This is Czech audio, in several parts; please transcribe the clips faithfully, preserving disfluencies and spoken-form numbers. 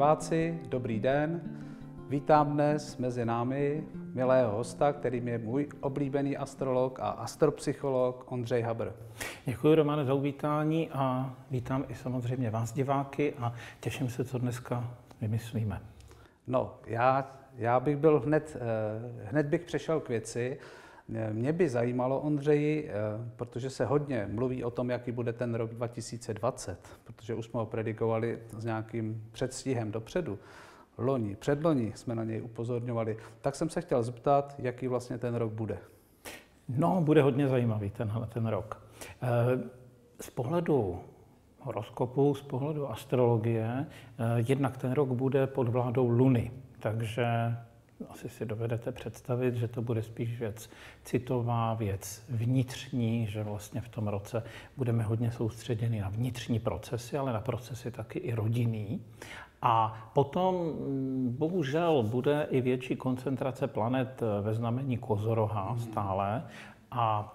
Diváci, dobrý den. Vítám dnes mezi námi milého hosta, kterým je můj oblíbený astrolog a astropsycholog Ondřej Habr. Děkuji, Romane, za uvítání a vítám i samozřejmě vás, diváky, a těším se, co dneska vymyslíme. No, já, já bych byl hned, hned bych přešel k věci. Mě by zajímalo, Ondřeji, protože se hodně mluví o tom, jaký bude ten rok dva tisíce dvacet, protože už jsme ho predikovali s nějakým předstihem dopředu. Loni, předloni jsme na něj upozorňovali. Tak jsem se chtěl zeptat, jaký vlastně ten rok bude. No, bude hodně zajímavý tenhle ten rok. Z pohledu horoskopu, z pohledu astrologie, jednak ten rok bude pod vládou Luny, takže asi si dovedete představit, že to bude spíš věc citová, věc vnitřní, že vlastně v tom roce budeme hodně soustředěni na vnitřní procesy, ale na procesy taky i rodinný. A potom bohužel bude i větší koncentrace planet ve znamení Kozoroha stále a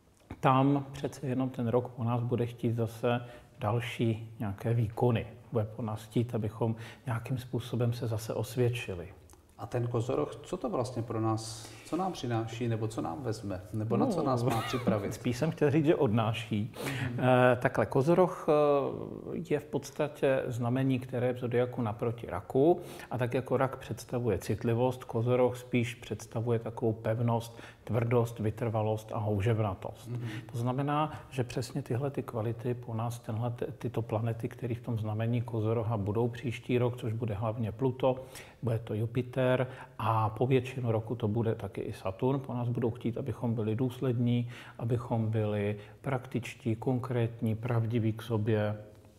tam přece jenom ten rok po nás bude chtít zase další nějaké výkony. Bude po nás chtít, abychom nějakým způsobem se zase osvědčili. A ten Kozoroh, co to vlastně pro nás, co nám přináší, nebo co nám vezme, nebo na co nás má připravit? Spíš jsem chtěl říct, že odnáší. Mm. E, takhle, Kozoroh je v podstatě znamení, které je v zodiaku naproti raku, a tak jako rak představuje citlivost, Kozoroh spíš představuje takovou pevnost, tvrdost, vytrvalost a houževnatost. Mm. To znamená, že přesně tyhle ty kvality po nás, tenhle, tyto planety, které v tom znamení Kozoroha budou příští rok, což bude hlavně Pluto, bude to Jupiter a po většinu roku to bude taky i Saturn. Po nás budou chtít, abychom byli důslední, abychom byli praktičtí, konkrétní, pravdiví k sobě,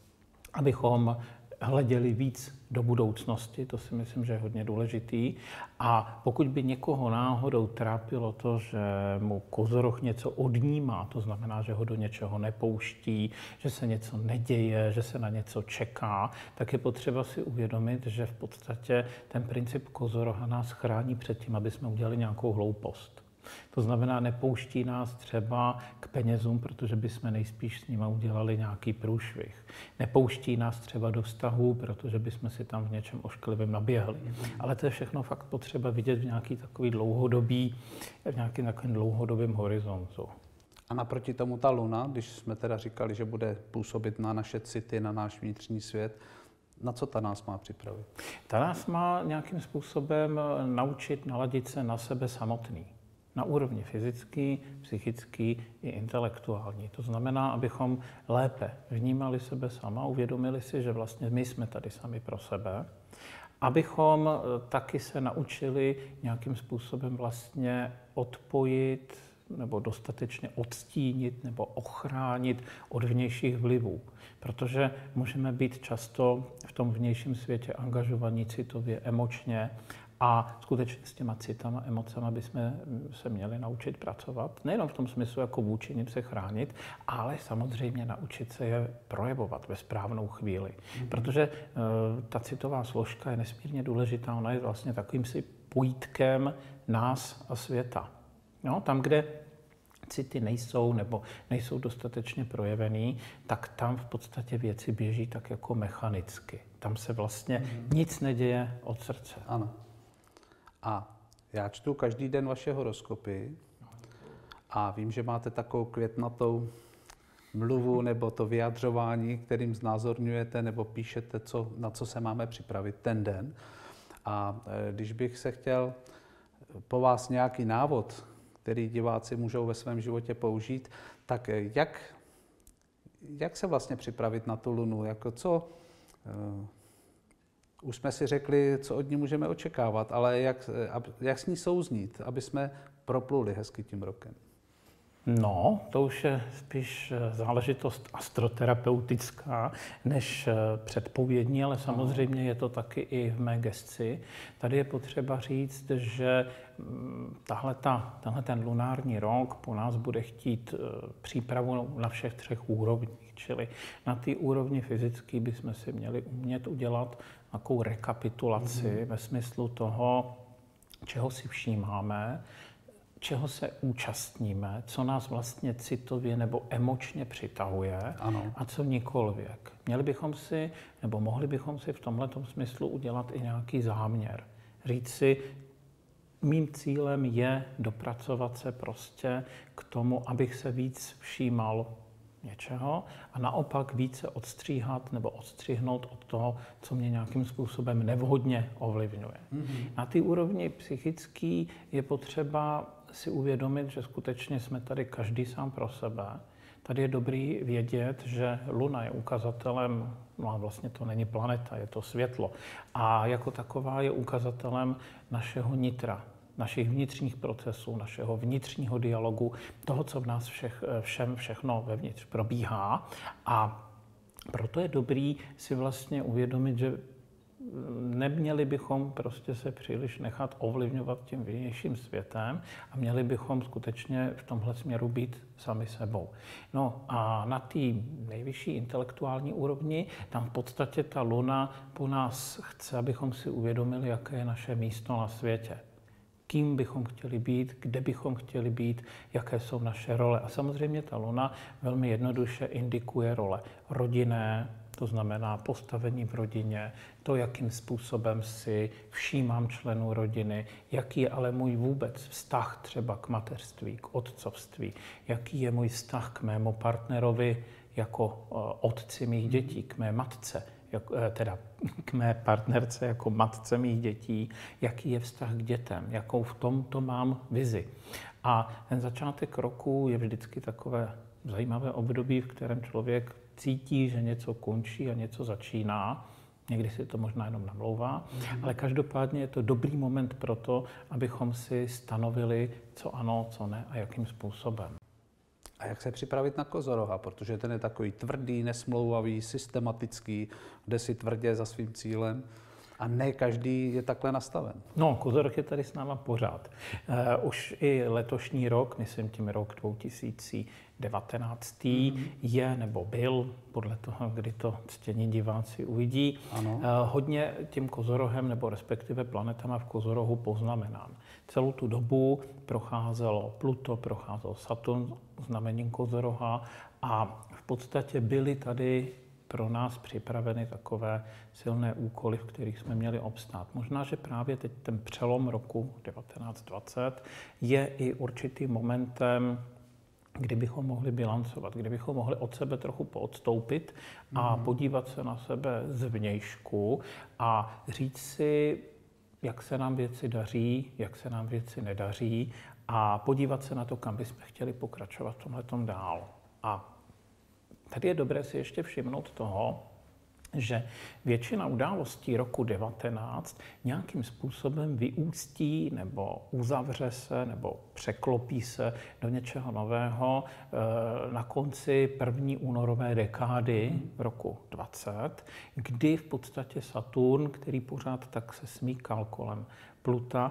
abychom hleděli víc do budoucnosti, to si myslím, že je hodně důležitý. A pokud by někoho náhodou trápilo to, že mu Kozoroh něco odnímá, to znamená, že ho do něčeho nepouští, že se něco neděje, že se na něco čeká, tak je potřeba si uvědomit, že v podstatě ten princip Kozoroha nás chrání před tím, aby jsme udělali nějakou hloupost. To znamená, nepouští nás třeba k penězům, protože bychom nejspíš s nimi udělali nějaký průšvih. Nepouští nás třeba do vztahu, protože bychom si tam v něčem ošklivém naběhli. Ale to je všechno fakt potřeba vidět v nějaký takový dlouhodobý, v nějakým takovým dlouhodobém horizontu. A naproti tomu ta Luna, když jsme teda říkali, že bude působit na naše city, na náš vnitřní svět, na co ta nás má připravit? Ta nás má nějakým způsobem naučit naladit se na sebe samotný. Na úrovni fyzický, psychický i intelektuální. To znamená, abychom lépe vnímali sebe sama, uvědomili si, že vlastně my jsme tady sami pro sebe, abychom taky se naučili nějakým způsobem vlastně odpojit nebo dostatečně odstínit nebo ochránit od vnějších vlivů. Protože můžeme být často v tom vnějším světě angažovaní citově, emočně, a skutečně s těma citama, emocema bychom se měli naučit pracovat. Nejenom v tom smyslu, jako vůči nim se chránit, ale samozřejmě naučit se je projevovat ve správnou chvíli. Mm-hmm. Protože uh, ta citová složka je nesmírně důležitá. Ona je vlastně takovým si pojítkem nás a světa. No, tam, kde city nejsou nebo nejsou dostatečně projevený, tak tam v podstatě věci běží tak jako mechanicky. Tam se vlastně mm-hmm. nic neděje od srdce. Ano. A já čtu každý den vaše horoskopy a vím, že máte takovou květnatou mluvu nebo to vyjadřování, kterým znázorňujete nebo píšete, co, na co se máme připravit ten den. A když bych se chtěl po vás nějaký návod, který diváci můžou ve svém životě použít, tak jak, jak se vlastně připravit na tu Lunu? Jako co... Už jsme si řekli, co od ní můžeme očekávat, ale jak, jak s ní souznít, aby jsme propluli hezky tím rokem? No, to už je spíš záležitost astroterapeutická než předpovědní, ale samozřejmě je to taky i v mé gesci. Tady je potřeba říct, že tahleta, tenhle ten lunární rok po nás bude chtít přípravu na všech třech úrovních, čili na té úrovni fyzické bychom si měli umět udělat takovou rekapitulaci mm-hmm. ve smyslu toho, čeho si všímáme, čeho se účastníme, co nás vlastně citově nebo emočně přitahuje ano. a co nikolivěk. Měli bychom si, nebo mohli bychom si v tomhletom smyslu udělat i nějaký záměr. Říct si, mým cílem je dopracovat se prostě k tomu, abych se víc všímal něčeho a naopak více odstříhat nebo odstřihnout od toho, co mě nějakým způsobem nevhodně ovlivňuje. Mm-hmm. Na té úrovni psychický je potřeba si uvědomit, že skutečně jsme tady každý sám pro sebe. Tady je dobrý vědět, že Luna je ukazatelem, no a vlastně to není planeta, je to světlo. A jako taková je ukazatelem našeho nitra, našich vnitřních procesů, našeho vnitřního dialogu, toho, co v nás všech, všem všechno vevnitř probíhá. A proto je dobrý si vlastně uvědomit, že neměli bychom prostě se příliš nechat ovlivňovat tím vnějším světem a měli bychom skutečně v tomhle směru být sami sebou. No a na té nejvyšší intelektuální úrovni, tam v podstatě ta Luna po nás chce, abychom si uvědomili, jaké je naše místo na světě. Kým bychom chtěli být, kde bychom chtěli být, jaké jsou naše role. A samozřejmě ta Luna velmi jednoduše indikuje role rodinné, to znamená postavení v rodině, to, jakým způsobem si všímám členů rodiny, jaký je ale můj vůbec vztah třeba k mateřství, k otcovství, jaký je můj vztah k mému partnerovi jako otci mých dětí, k mé matce, jako, teda k mé partnerce jako matce mých dětí, jaký je vztah k dětem, jakou v tomto mám vizi. A ten začátek roku je vždycky takové zajímavé období, v kterém člověk cítí, že něco končí a něco začíná. Někdy si to možná jenom namlouvá, mm. ale každopádně je to dobrý moment pro to, abychom si stanovili, co ano, co ne a jakým způsobem. A jak se připravit na kozoroha, protože ten je takový tvrdý, nesmlouvavý, systematický, jde si tvrdě za svým cílem a ne každý je takhle nastaven. No, kozoroh je tady s náma pořád. Uh, už i letošní rok, myslím tím rok dva tisíce devatenáct, mm. je nebo byl, podle toho, kdy to ctění diváci uvidí, uh, hodně tím kozorohem nebo respektive planetama v kozorohu poznamenán. Celou tu dobu procházelo Pluto, procházel Saturn znamením kozoroha a v podstatě byly tady pro nás připraveny takové silné úkoly, v kterých jsme měli obstát. Možná, že právě teď ten přelom roku devatenáct dvacet je i určitým momentem, kdy bychom mohli bilancovat, kdy bychom mohli od sebe trochu poodstoupit a mm. podívat se na sebe zvnějšku a říct si, jak se nám věci daří, jak se nám věci nedaří a podívat se na to, kam bychom chtěli pokračovat v tomhletom dál. A tady je dobré si ještě všimnout toho, že většina událostí roku devatenáct nějakým způsobem vyústí nebo uzavře se nebo překlopí se do něčeho nového na konci první únorové dekády roku dvacet, kdy v podstatě Saturn, který pořád tak se smíkal kolem Pluta,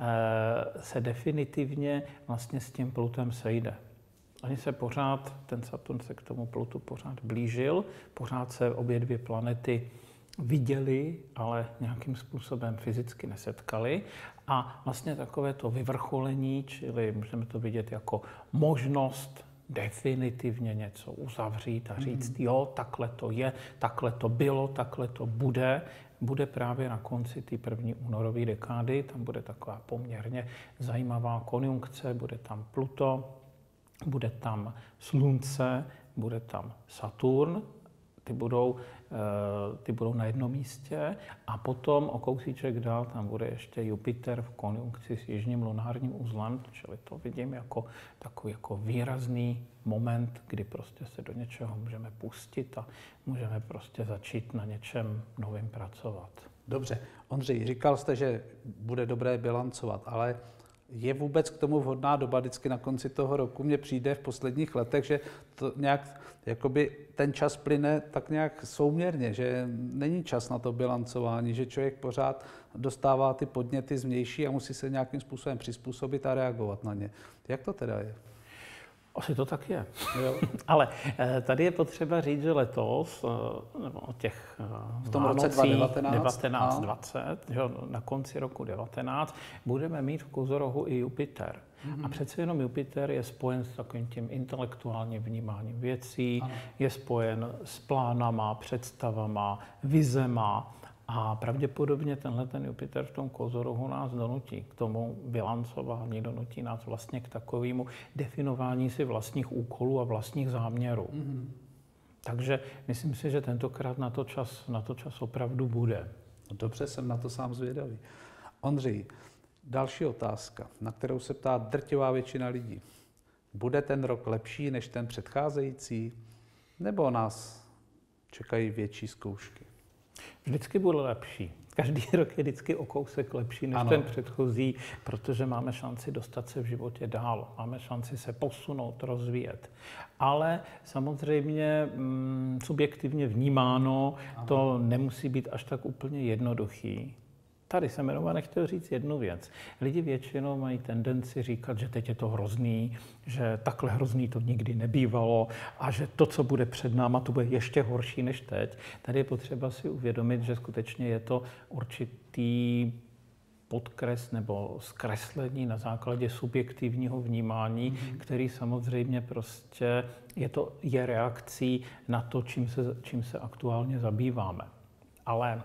se definitivně vlastně s tím Plutem sejde. Oni se pořád, ten Saturn se k tomu Plutu pořád blížil, pořád se obě dvě planety viděli, ale nějakým způsobem fyzicky nesetkali. A vlastně takové to vyvrcholení, čili můžeme to vidět jako možnost definitivně něco uzavřít a říct, mm. jo, takhle to je, takhle to bylo, takhle to bude, bude právě na konci té první únorové dekády. Tam bude taková poměrně zajímavá konjunkce, bude tam Pluto, bude tam Slunce, bude tam Saturn, ty budou, ty budou na jednom místě a potom o kousíček dál tam bude ještě Jupiter v konjunkci s jižním lunárním uzlem, čili to vidím jako takový jako výrazný moment, kdy prostě se do něčeho můžeme pustit a můžeme prostě začít na něčem novým pracovat. Dobře. Ondřej, říkal jste, že bude dobré bilancovat, ale je vůbec k tomu vhodná doba vždycky na konci toho roku? Mně přijde v posledních letech, že to nějak, jakoby ten čas plyne tak nějak souměrně, že není čas na to bilancování, že člověk pořád dostává ty podněty zvnější a musí se nějakým způsobem přizpůsobit a reagovat na ně. Jak to teda je? Asi to tak je. Jo. Ale tady je potřeba říct, že letos, nebo těch v tom roce dva tisíce devatenáct, devatenáct dvacet, že na konci roku devatenáct, budeme mít v Kozorohu i Jupiter. Mm-hmm. A přece jenom Jupiter je spojen s takovým tím intelektuálním vnímáním věcí, ano. Je spojen s plánama, představama, vizema. A pravděpodobně tenhle ten Jupiter v tom Kozorohu nás donutí k tomu bilancování, donutí nás vlastně k takovému definování si vlastních úkolů a vlastních záměrů. Mm-hmm. Takže myslím si, že tentokrát na to čas, na to čas opravdu bude. Dobře, jsem na to sám zvědavý. Ondřej, další otázka, na kterou se ptá drtivá většina lidí. Bude ten rok lepší než ten předcházející, nebo nás čekají větší zkoušky? Vždycky bude lepší. Každý rok je vždycky o kousek lepší než ano. ten předchozí, protože máme šanci dostat se v životě dál, máme šanci se posunout, rozvíjet. Ale samozřejmě mm, subjektivně vnímáno, ano. to nemusí být až tak úplně jednoduchý. Tady jsem jenom nechtěl říct jednu věc. Lidi většinou mají tendenci říkat, že teď je to hrozný, že takhle hrozný to nikdy nebývalo a že to, co bude před náma, to bude ještě horší než teď. Tady je potřeba si uvědomit, že skutečně je to určitý podkres nebo zkreslení na základě subjektivního vnímání, mm-hmm. který samozřejmě prostě je, to, je reakcí na to, čím se, čím se aktuálně zabýváme. Ale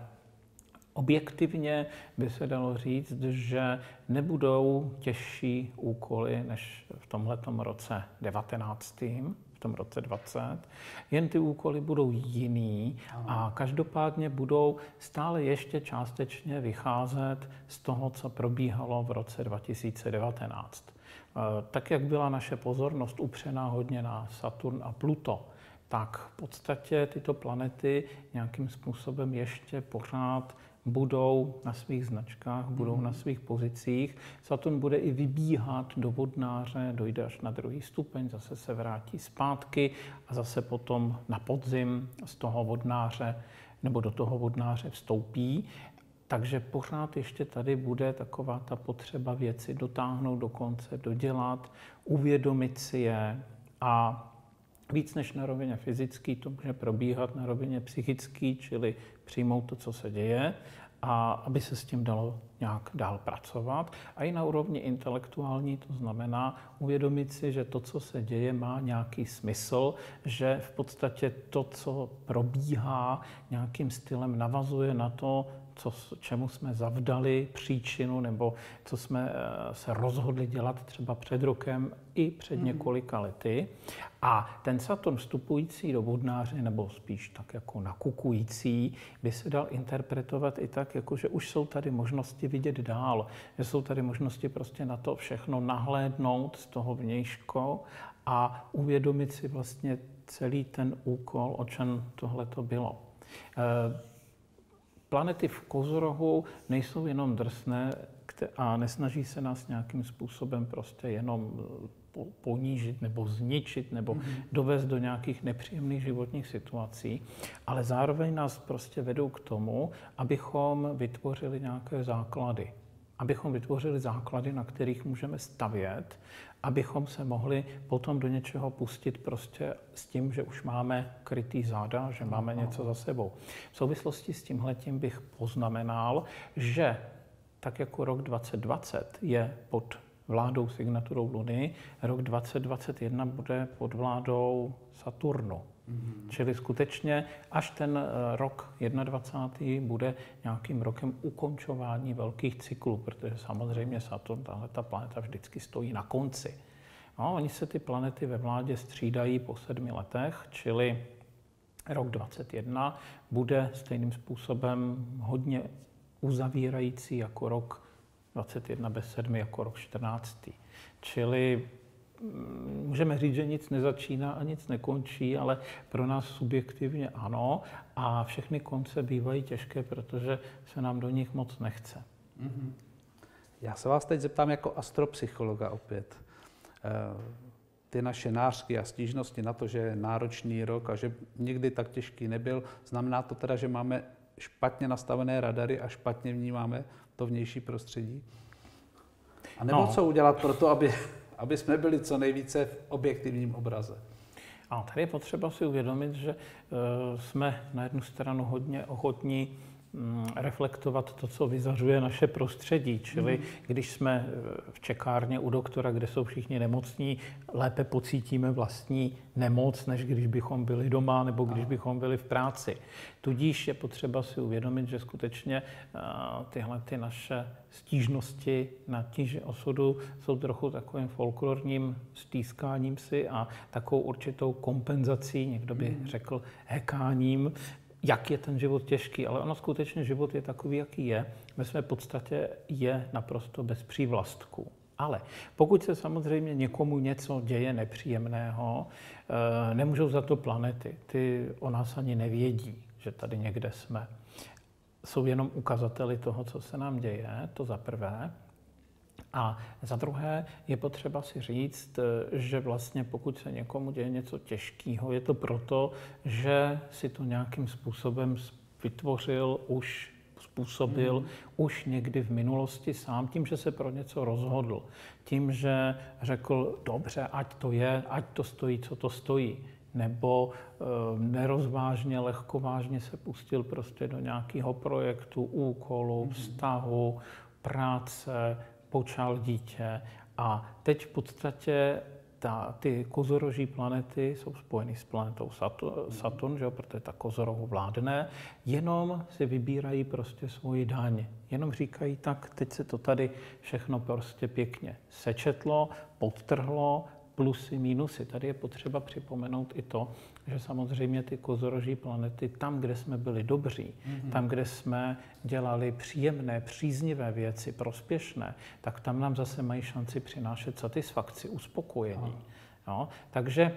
objektivně by se dalo říct, že nebudou těžší úkoly než v tomhletom roce devatenáctém, v tom roce dvacet. Jen ty úkoly budou jiný a každopádně budou stále ještě částečně vycházet z toho, co probíhalo v roce dva tisíce devatenáct. Tak, jak byla naše pozornost upřená hodně na Saturn a Pluto, tak v podstatě tyto planety nějakým způsobem ještě pořád budou na svých značkách, budou mm. na svých pozicích. Saturn bude i vybíhat do vodnáře, dojde až na druhý stupeň, zase se vrátí zpátky a zase potom na podzim z toho vodnáře nebo do toho vodnáře vstoupí. Takže pořád ještě tady bude taková ta potřeba věci dotáhnout do konce, dodělat, uvědomit si je a víc než na rovině fyzické, to může probíhat na rovině psychické, čili přijmout to, co se děje, a aby se s tím dalo nějak dál pracovat. A i na úrovni intelektuální, to znamená uvědomit si, že to, co se děje, má nějaký smysl, že v podstatě to, co probíhá, nějakým stylem navazuje na to, co, čemu jsme zavdali příčinu, nebo co jsme se rozhodli dělat třeba před rokem i před mm. několika lety. A ten Saturn vstupující do vodnáře, nebo spíš tak jako nakukující, by se dal interpretovat i tak, jako že už jsou tady možnosti vidět dál, že jsou tady možnosti prostě na to všechno nahlédnout z toho vnějšku a uvědomit si vlastně celý ten úkol, o čem tohle to bylo. Planety v Kozorohu nejsou jenom drsné a nesnaží se nás nějakým způsobem prostě jenom ponížit nebo zničit nebo mm-hmm. dovést do nějakých nepříjemných životních situací, ale zároveň nás prostě vedou k tomu, abychom vytvořili nějaké základy. Abychom vytvořili základy, na kterých můžeme stavět, abychom se mohli potom do něčeho pustit prostě s tím, že už máme krytý záda, že máme něco za sebou. V souvislosti s tímhletím bych poznamenal, že tak jako rok dvacet dvacet je pod vládou signaturou Luny, rok dvacet dvacet jedna bude pod vládou Saturnu. Mm-hmm. Čili skutečně až ten rok dvacátý první bude nějakým rokem ukončování velkých cyklů, protože samozřejmě Saturn, tahle ta planeta vždycky stojí na konci. No, oni se ty planety ve vládě střídají po sedmi letech, čili rok dvacet jedna bude stejným způsobem hodně uzavírající jako rok dvacet jedna bez sedmi, jako rok čtrnáctý. Čili můžeme říct, že nic nezačíná a nic nekončí, ale pro nás subjektivně ano. A všechny konce bývají těžké, protože se nám do nich moc nechce. Mm-hmm. Já se vás teď zeptám jako astropsychologa opět. Ty naše nářky a stížnosti na to, že je náročný rok a že nikdy tak těžký nebyl, znamená to teda, že máme špatně nastavené radary a špatně vnímáme to vnější prostředí? A nebo no. co udělat pro to, aby... aby jsme byli co nejvíce v objektivním obraze. A tady je potřeba si uvědomit, že uh, jsme na jednu stranu hodně ochotní reflektovat to, co vyzařuje naše prostředí. Čili mm. když jsme v čekárně u doktora, kde jsou všichni nemocní, lépe pocítíme vlastní nemoc, než když bychom byli doma nebo když bychom byli v práci. Tudíž je potřeba si uvědomit, že skutečně tyhle ty naše stížnosti na tíži osudu jsou trochu takovým folklorním stýskáním si a takovou určitou kompenzací, někdo by mm. řekl hekáním, jak je ten život těžký, ale ono skutečně život je takový, jaký je. Ve své podstatě je naprosto bez přívlastků. Ale pokud se samozřejmě někomu něco děje nepříjemného, nemůžou za to planety. Ty o nás ani nevědí, že tady někde jsme. Jsou jenom ukazateli toho, co se nám děje, to za prvé. A za druhé je potřeba si říct, že vlastně pokud se někomu děje něco těžkého, je to proto, že si to nějakým způsobem vytvořil, už způsobil, mm. už někdy v minulosti sám, tím, že se pro něco rozhodl. Tím, že řekl, dobře, ať to je, ať to stojí, co to stojí. Nebo e, nerozvážně, lehkovážně se pustil prostě do nějakého projektu, úkolu, mm. vztahu, práce, počal dítě a teď v podstatě ta, ty kozoroží planety jsou spojeny s planetou Saturn, Saturn že jo, protože ta kozorohu vládne, jenom si vybírají prostě svoji daň. Jenom říkají, tak teď se to tady všechno prostě pěkně sečetlo, podtrhlo, plusy, mínusy. Tady je potřeba připomenout i to, že samozřejmě ty kozoroží planety, tam, kde jsme byli dobří, mm-hmm. tam, kde jsme dělali příjemné, příznivé věci, prospěšné, tak tam nám zase mají šanci přinášet satisfakci, uspokojení. No, takže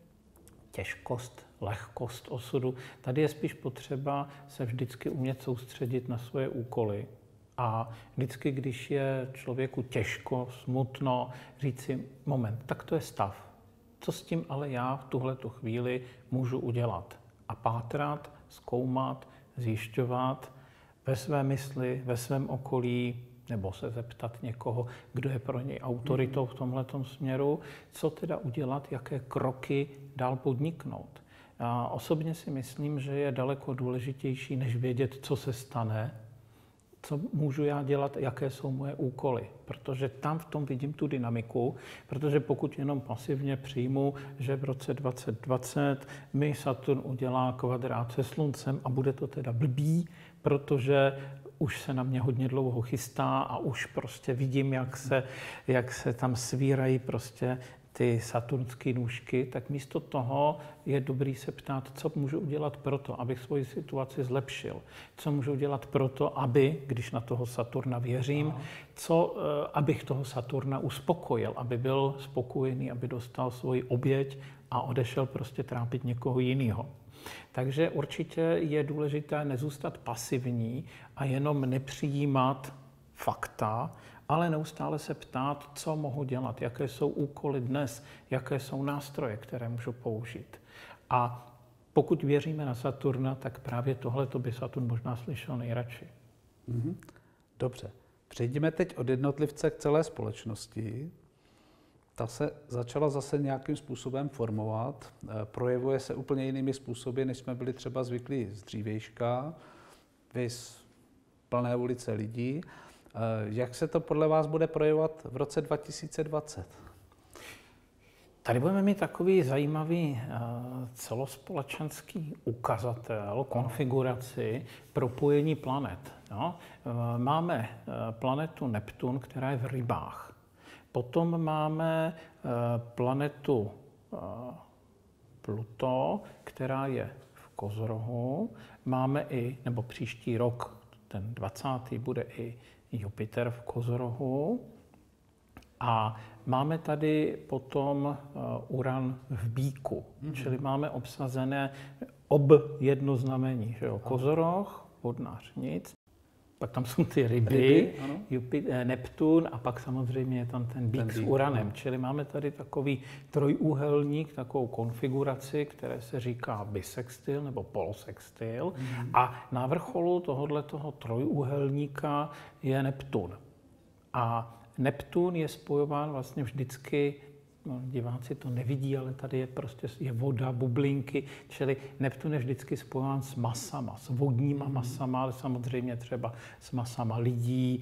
těžkost, lehkost osudu, tady je spíš potřeba se vždycky umět soustředit na svoje úkoly. A vždycky, když je člověku těžko, smutno, říct si, moment, tak to je stav. Co s tím ale já v tuhletu chvíli můžu udělat? A pátrat, zkoumat, zjišťovat ve své mysli, ve svém okolí, nebo se zeptat někoho, kdo je pro něj autoritou v tomhletom směru, co teda udělat, jaké kroky dál podniknout. A osobně si myslím, že je daleko důležitější, než vědět, co se stane, co můžu já dělat, jaké jsou moje úkoly. Protože tam v tom vidím tu dynamiku, protože pokud jenom pasivně přijmu, že v roce dvacet dvacet mi Saturn udělá kvadrát se Sluncem a bude to teda blbý, protože už se na mě hodně dlouho chystá a už prostě vidím, jak se, jak se tam svírají prostě ty saturnské nůžky, tak místo toho je dobrý se ptát, co můžu udělat proto, abych svoji situaci zlepšil. Co můžu udělat proto, aby, když na toho Saturna věřím, Aha. co, abych toho Saturna uspokojil, aby byl spokojený, aby dostal svoji oběť a odešel prostě trápit někoho jiného. Takže určitě je důležité nezůstat pasivní a jenom nepřijímat fakta, ale neustále se ptát, co mohu dělat, jaké jsou úkoly dnes, jaké jsou nástroje, které můžu použít. A pokud věříme na Saturna, tak právě tohle by Saturn možná slyšel nejradši. Mm-hmm. Dobře. Přejdeme teď od jednotlivce k celé společnosti. Ta se začala zase nějakým způsobem formovat. Projevuje se úplně jinými způsoby, než jsme byli třeba zvyklí z dřívějška. Vys plné ulice lidí. Jak se to podle vás bude projevovat v roce dva tisíce dvacet? Tady budeme mít takový zajímavý celospolečenský ukazatel, konfiguraci propojení planet. No, máme planetu Neptun, která je v Rybách. Potom máme planetu Pluto, která je v Kozorohu. Máme i, nebo příští rok, ten dvacátý bude i Jupiter v Kozorohu. A máme tady potom Uran v Býku, mm-hmm. čili máme obsazené ob jedno znamení, že jo? Kozoroh, vodnář nic, pak tam jsou ty ryby, ryby Jupiter, Neptun a pak samozřejmě je tam ten Býk ten s Uranem, ano. Čili máme tady takový trojúhelník, takovou konfiguraci, které se říká bisextil nebo polosextil mm-hmm. a na vrcholu tohoto trojúhelníka je Neptun. A Neptun je spojován vlastně vždycky, no, diváci to nevidí, ale tady je prostě je voda, bublinky, čili Neptun je vždycky spojován s masama, s vodníma masama, ale samozřejmě třeba s masama lidí,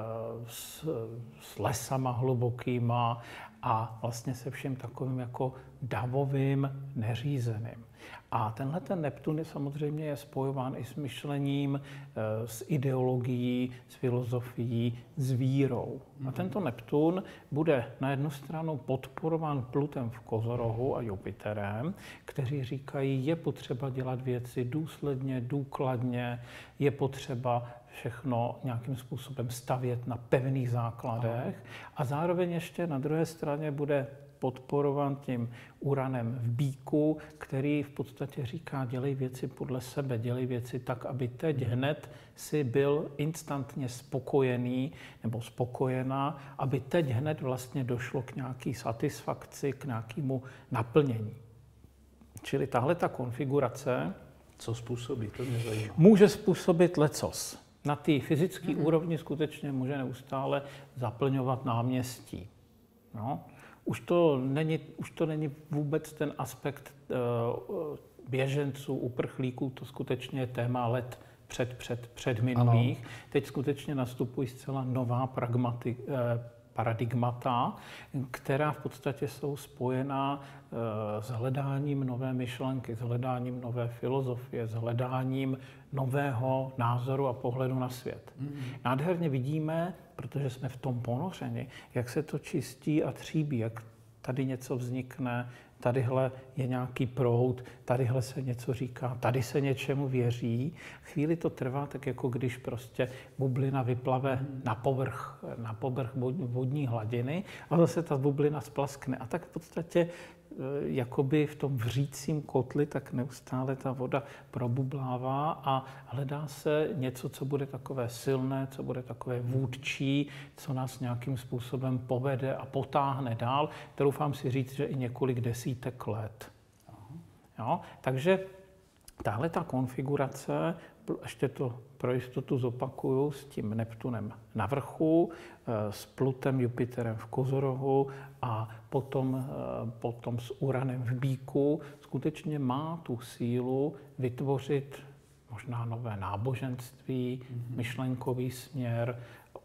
s, s lesama hlubokýma a vlastně se všem takovým jako davovým, neřízeným. A tenhle ten Neptun je samozřejmě je spojován i s myšlením, s ideologií, s filozofií, s vírou. A tento Neptun bude na jednu stranu podporován Plutem v Kozorohu a Jupiterem, kteří říkají, je potřeba dělat věci důsledně, důkladně, je potřeba všechno nějakým způsobem stavět na pevných základech. A zároveň ještě na druhé straně bude podporován tím Uranem v Bíku, který v podstatě říká, dělej věci podle sebe, dělej věci tak, aby teď hned si byl instantně spokojený nebo spokojená, aby teď hned vlastně došlo k nějaký satisfakci, k nějakému naplnění. Čili tahle ta konfigurace Co způsobí, to mě zajímá. může způsobit lecos. Na té fyzické mm-hmm. úrovni skutečně může neustále zaplňovat náměstí. No. Už to není, už to není vůbec ten aspekt uh, běženců, uprchlíků, to skutečně je téma let před, před, před minulých. Ano. Teď skutečně nastupují zcela nová pragmati, uh, paradigmata, která v podstatě jsou spojená uh, s hledáním nové myšlenky, s hledáním nové filozofie, s hledáním nového názoru a pohledu na svět. Mm. Nádherně vidíme, protože jsme v tom ponořeni, jak se to čistí a tříbí, jak tady něco vznikne, tadyhle je nějaký proud, tadyhle se něco říká, tady se něčemu věří. Chvíli to trvá, tak jako když prostě bublina vyplave mm. na povrch, na povrch vodní hladiny a zase ta bublina splaskne. A tak v podstatě jakoby v tom vřícím kotli, tak neustále ta voda probublává a hledá se něco, co bude takové silné, co bude takové vůdčí, co nás nějakým způsobem povede a potáhne dál. Troufám si říct, že i několik desítek let. Jo? Takže tahle ta konfigurace, ještě to pro jistotu zopakuju, s tím Neptunem na vrchu, s Plutem, Jupiterem v Kozorohu a potom, potom s Uranem v Bíku, skutečně má tu sílu vytvořit možná nové náboženství, mm-hmm. myšlenkový směr,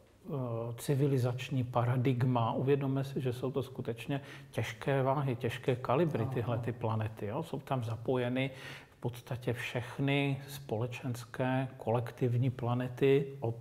civilizační paradigma. Uvědomme si, že jsou to skutečně těžké váhy, těžké kalibry, tyhle ty planety. Jo? Jsou tam zapojeny v podstatě všechny společenské kolektivní planety od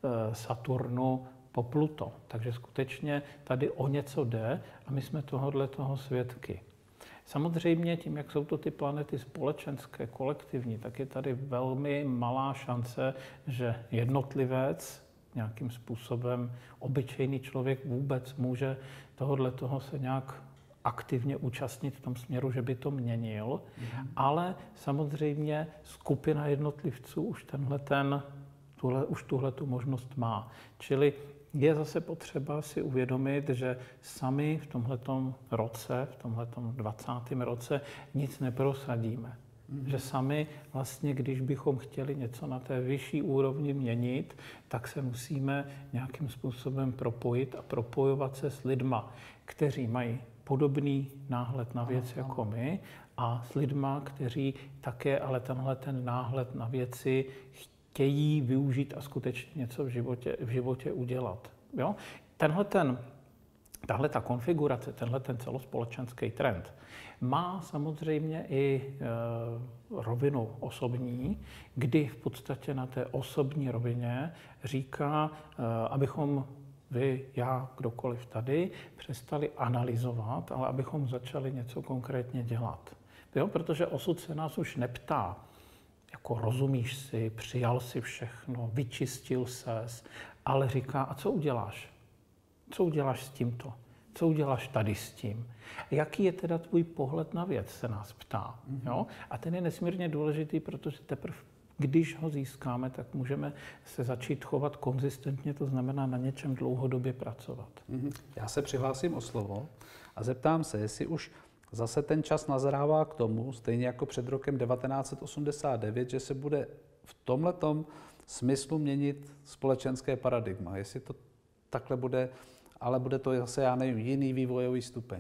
Saturnu po Pluto. Takže skutečně tady o něco jde a my jsme tohodle toho svědky. Samozřejmě tím, jak jsou to ty planety společenské, kolektivní, tak je tady velmi malá šance, že jednotlivec, nějakým způsobem obyčejný člověk vůbec může tohodle toho se nějak aktivně účastnit v tom směru, že by to měnil, mm. ale samozřejmě skupina jednotlivců už tenhle ten, tuhle, už tuhle tu možnost má. Čili je zase potřeba si uvědomit, že sami v tomhletom roce, v tomhletom dvacátém roce nic neprosadíme. Mm. Že sami vlastně, když bychom chtěli něco na té vyšší úrovni měnit, tak se musíme nějakým způsobem propojit a propojovat se s lidma, kteří mají podobný náhled na věc ano, jako my a s lidma, kteří také ale tenhle ten náhled na věci chtějí využít a skutečně něco v životě, v životě udělat. Jo? Tenhle ten, tahle ta konfigurace, tenhle ten celospolečenský trend má samozřejmě i e, rovinu osobní, kdy v podstatě na té osobní rovině říká, e, abychom vy, já, kdokoliv tady, přestali analyzovat, ale abychom začali něco konkrétně dělat. Jo? Protože osud se nás už neptá, jako rozumíš si, přijal si všechno, vyčistil ses, ale říká, a co uděláš? Co uděláš s tímto? Co uděláš tady s tím? Jaký je teda tvůj pohled na věc, se nás ptá. Mm-hmm. Jo? A ten je nesmírně důležitý, protože teprve když ho získáme, tak můžeme se začít chovat konzistentně, to znamená na něčem dlouhodobě pracovat. Já se přihlásím o slovo a zeptám se, jestli už zase ten čas nazrává k tomu, stejně jako před rokem devatenáct set osmdesát devět, že se bude v tomhletom smyslu měnit společenské paradigma. Jestli to takhle bude ale bude to zase, já nevím, jiný vývojový stupeň.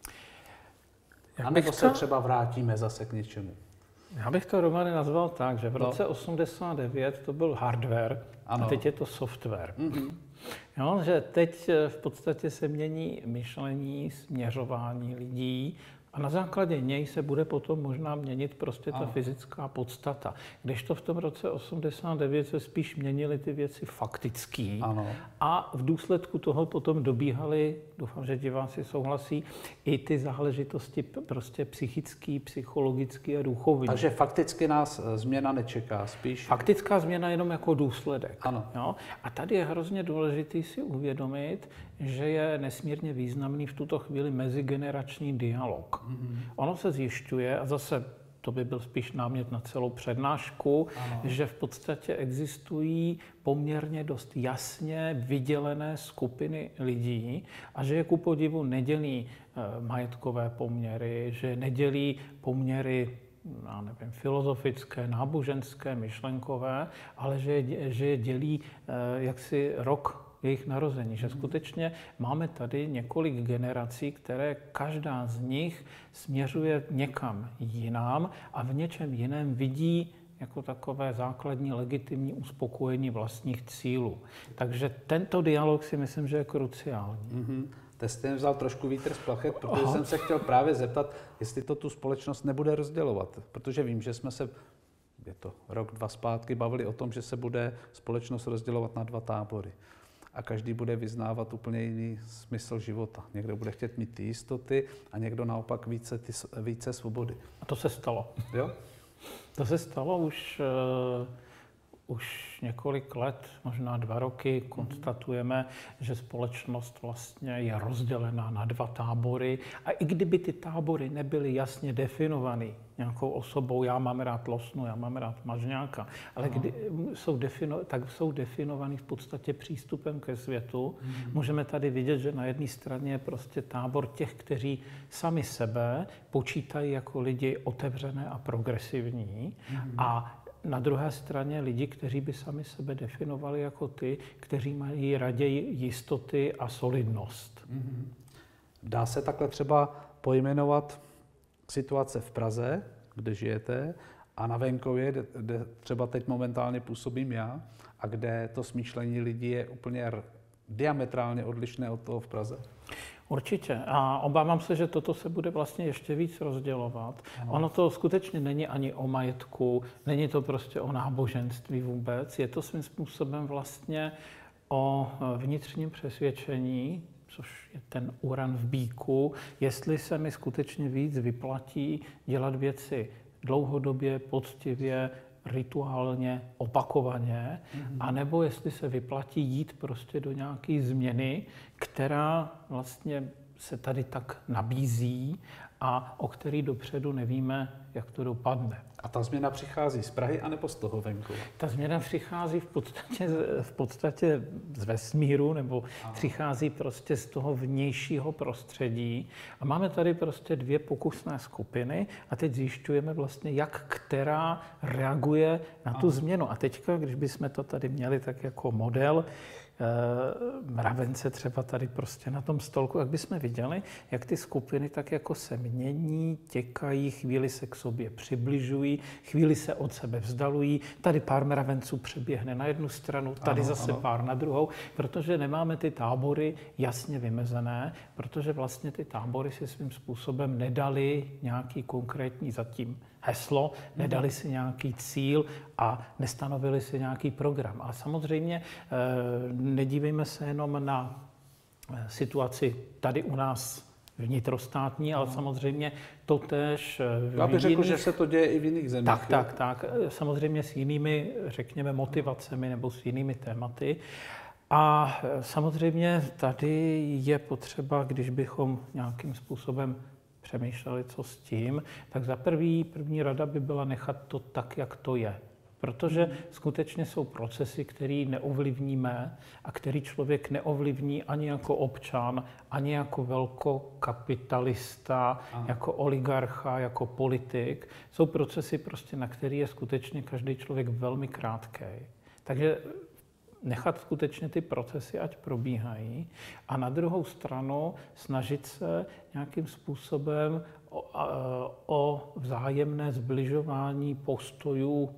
Jak a nebo to... se třeba vrátíme zase k něčemu. Já bych to, Romane, nazval tak, že v roce no. osmdesát devět to byl hardware, ano. A teď je to software. Mm-hmm. Jo, že teď v podstatě se mění myšlení, směřování lidí a na základě něj se bude potom možná měnit prostě ta ano. fyzická podstata. Kdežto v tom roce osmdesát devět se spíš měnily ty věci faktický ano. a v důsledku toho potom dobíhaly, doufám, že diváci souhlasí, i ty záležitosti prostě psychický, psychologický a duchovní. Takže fakticky nás změna nečeká, spíš? Faktická změna jenom jako důsledek. Ano. Jo? A tady je hrozně důležité si uvědomit, že je nesmírně významný v tuto chvíli mezigenerační dialog. Mm-hmm. Ono se zjišťuje, a zase to by byl spíš námět na celou přednášku, ano. že v podstatě existují poměrně dost jasně vydělené skupiny lidí a že je ku podivu nedělí e, majetkové poměry, že nedělí poměry já nevím, filozofické, náboženské, myšlenkové, ale že, že je dělí e, jaksi rok jejich narození, že skutečně máme tady několik generací, které každá z nich směřuje někam jinam a v něčem jiném vidí jako takové základní legitimní uspokojení vlastních cílů. Takže tento dialog si myslím, že je kruciální. Mm-hmm. Teď jste vzal trošku vítr z plachet, protože Aha. jsem se chtěl právě zeptat, jestli to tu společnost nebude rozdělovat, protože vím, že jsme se, je to rok, dva zpátky, bavili o tom, že se bude společnost rozdělovat na dva tábory. A každý bude vyznávat úplně jiný smysl života. Někdo bude chtět mít ty jistoty a někdo naopak více, ty, více svobody. A to se stalo. Jo? To se stalo už, uh, už několik let, možná dva roky. Konstatujeme, mm-hmm. že společnost vlastně je rozdělená na dva tábory. A i kdyby ty tábory nebyly jasně definovaný nějakou osobou, já mám rád Losnu, já mám rád Mažňáka, ale kdy jsou, defino, tak jsou definovaný v podstatě přístupem ke světu. Mm-hmm. Můžeme tady vidět, že na jedné straně je prostě tábor těch, kteří sami sebe počítají jako lidi otevřené a progresivní mm-hmm. a na druhé straně lidi, kteří by sami sebe definovali jako ty, kteří mají raději jistoty a solidnost. Mm-hmm. Dá se takhle třeba pojmenovat situace v Praze, kde žijete, a na venkově, kde, kde třeba teď momentálně působím já, a kde to smýšlení lidí je úplně diametrálně odlišné od toho v Praze? Určitě. A obávám se, že toto se bude vlastně ještě víc rozdělovat. Ano. Ono to skutečně není ani o majetku, není to prostě o náboženství vůbec. Je to svým způsobem vlastně o vnitřním přesvědčení, což je ten uran v bíku, jestli se mi skutečně víc vyplatí dělat věci dlouhodobě, poctivě, rituálně, opakovaně, mm-hmm. anebo jestli se vyplatí jít prostě do nějaké změny, která vlastně se tady tak nabízí a o který dopředu nevíme, jak to dopadne. A ta změna přichází z Prahy anebo z toho venku? Ta změna přichází v podstatě, v podstatě z vesmíru, nebo Aha. přichází prostě z toho vnějšího prostředí. A máme tady prostě dvě pokusné skupiny a teď zjišťujeme vlastně, jak která reaguje na tu Aha. změnu. A teďka, když bychom to tady měli tak jako model, mravence třeba tady prostě na tom stolku, jak bychom viděli, jak ty skupiny tak jako se mění, těkají, chvíli se k sobě přibližují, chvíli se od sebe vzdalují, tady pár mravenců přeběhne na jednu stranu, tady ano, zase ano. pár na druhou, protože nemáme ty tábory jasně vymezené, protože vlastně ty tábory si svým způsobem nedali nějaký konkrétní zatím heslo, nedali si nějaký cíl a nestanovili si nějaký program. Ale samozřejmě nedívejme se jenom na situaci tady u nás vnitrostátní, ale samozřejmě totéž v Já bych řekl, jiných... že se to děje i v jiných zemích. Tak, tak, tak. Samozřejmě s jinými, řekněme, motivacemi nebo s jinými tématy. A samozřejmě tady je potřeba, když bychom nějakým způsobem přemýšleli, co s tím, tak za první, první rada by byla nechat to tak, jak to je. Protože skutečně jsou procesy, které neovlivníme a který člověk neovlivní ani jako občan, ani jako velkokapitalista, Aha. jako oligarcha, jako politik. Jsou procesy, prostě, na které je skutečně každý člověk velmi krátký. Takže nechat skutečně ty procesy, ať probíhají, a na druhou stranu snažit se nějakým způsobem o, o vzájemné zbližování postojů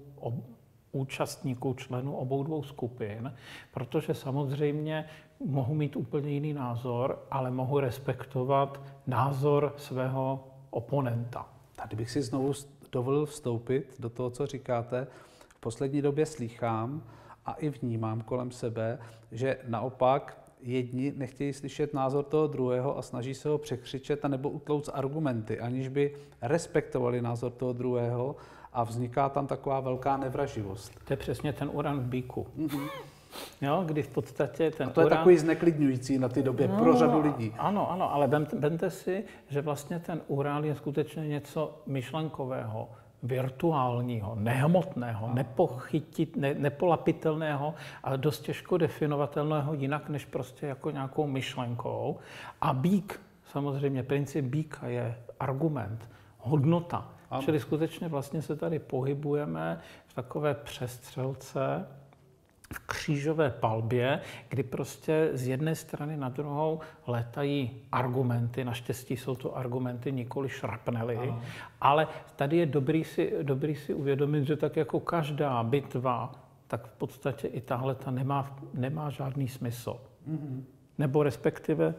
účastníků, členů obou dvou skupin, protože samozřejmě mohu mít úplně jiný názor, ale mohu respektovat názor svého oponenta. Tady bych si znovu dovolil vstoupit do toho, co říkáte. V poslední době slýchám a i vnímám kolem sebe, že naopak jedni nechtějí slyšet názor toho druhého a snaží se ho překřičet anebo utlouct argumenty, aniž by respektovali názor toho druhého, a vzniká tam taková velká nevraživost. To je přesně ten uran v bíku. Mm-hmm. Jo, kdy v podstatě ten a to je uran... takový zneklidňující na ty době no, pro řadu lidí. Ano, ano, ale vemte si, že vlastně ten uran je skutečně něco myšlenkového, virtuálního, nehmotného, no. nepochytit, ne, nepolapitelného, ale dost těžko definovatelného jinak než prostě jako nějakou myšlenkou. A bík, samozřejmě princip bíka je argument, hodnota. Ano. Čili skutečně vlastně se tady pohybujeme v takové přestřelce, v křížové palbě, kdy prostě z jedné strany na druhou létají argumenty, naštěstí jsou to argumenty, nikoli šrapnely, ano. ale tady je dobrý si, dobrý si uvědomit, že tak jako každá bitva, tak v podstatě i tahle ta nemá, nemá žádný smysl. Mm-hmm. Nebo respektive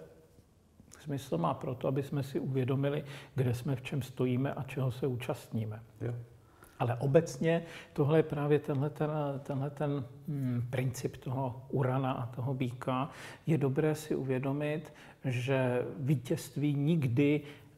smysl má proto, aby jsme si uvědomili, kde jsme, v čem stojíme a čeho se účastníme. Jo. Ale obecně tohle je právě tenhle ten, tenhle ten hmm, princip toho urana a toho bíka. Je dobré si uvědomit, že vítězství nikdy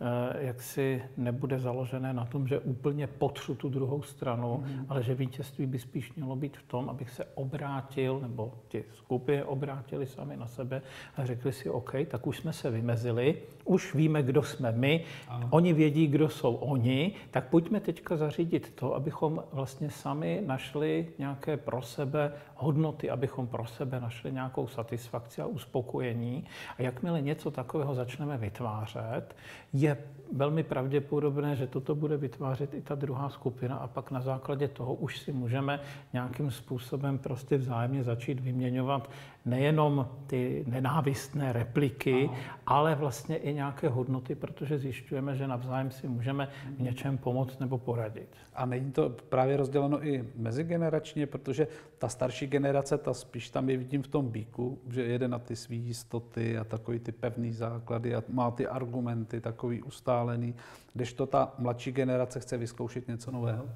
jaksi nebude založené na tom, že úplně potřu tu druhou stranu, mm. ale že vítězství by spíš mělo být v tom, abych se obrátil, nebo ti skupiny obrátili sami na sebe a řekli si, OK, tak už jsme se vymezili, už víme, kdo jsme my, ano. Oni vědí, kdo jsou oni, tak pojďme teďka zařídit to, abychom vlastně sami našli nějaké pro sebe hodnoty, abychom pro sebe našli nějakou satisfakci a uspokojení. A jakmile něco takového začneme vytvářet, je velmi pravděpodobné, že toto bude vytvářet i ta druhá skupina a pak na základě toho už si můžeme nějakým způsobem prostě vzájemně začít vyměňovat nejenom ty nenávistné repliky, aha. ale vlastně i nějaké hodnoty, protože zjišťujeme, že navzájem si můžeme v něčem pomoct nebo poradit. A není to právě rozděleno i mezigeneračně, protože ta starší generace, ta spíš tam je vidím v tom bíku, že jede na ty svý jistoty a takový ty pevný základy a má ty argumenty takový ustálený, kdežto ta mladší generace chce vyzkoušet něco nového?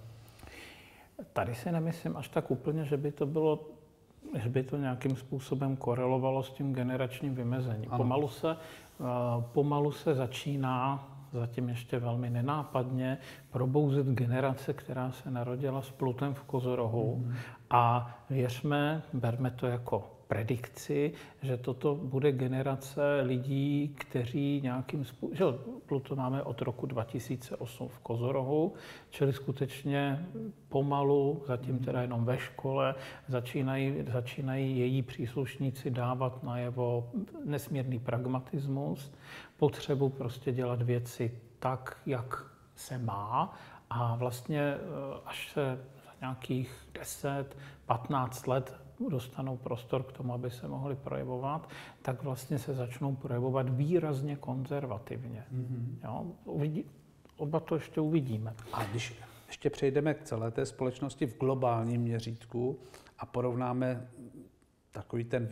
Tady si nemyslím až tak úplně, že by to bylo, že by to nějakým způsobem korelovalo s tím generačním vymezením. Pomalu se, pomalu se začíná, zatím ještě velmi nenápadně, probouzet generace, která se narodila s plutem v kozorohu. Mm. A věřme, berme to jako predikci, že toto bude generace lidí, kteří nějakým způsobem, že Pluto máme od roku dva tisíce osm v kozorohu, čili skutečně pomalu, zatím teda jenom ve škole, začínají, začínají její příslušníci dávat najevo nesmírný pragmatismus, potřebu prostě dělat věci tak, jak se má, a vlastně až se za nějakých deset patnáct let dostanou prostor k tomu, aby se mohli projevovat, tak vlastně se začnou projevovat výrazně konzervativně. Mm-hmm. Jo? Uvidí, oba to ještě uvidíme. A když ještě přejdeme k celé té společnosti v globálním měřítku a porovnáme takový ten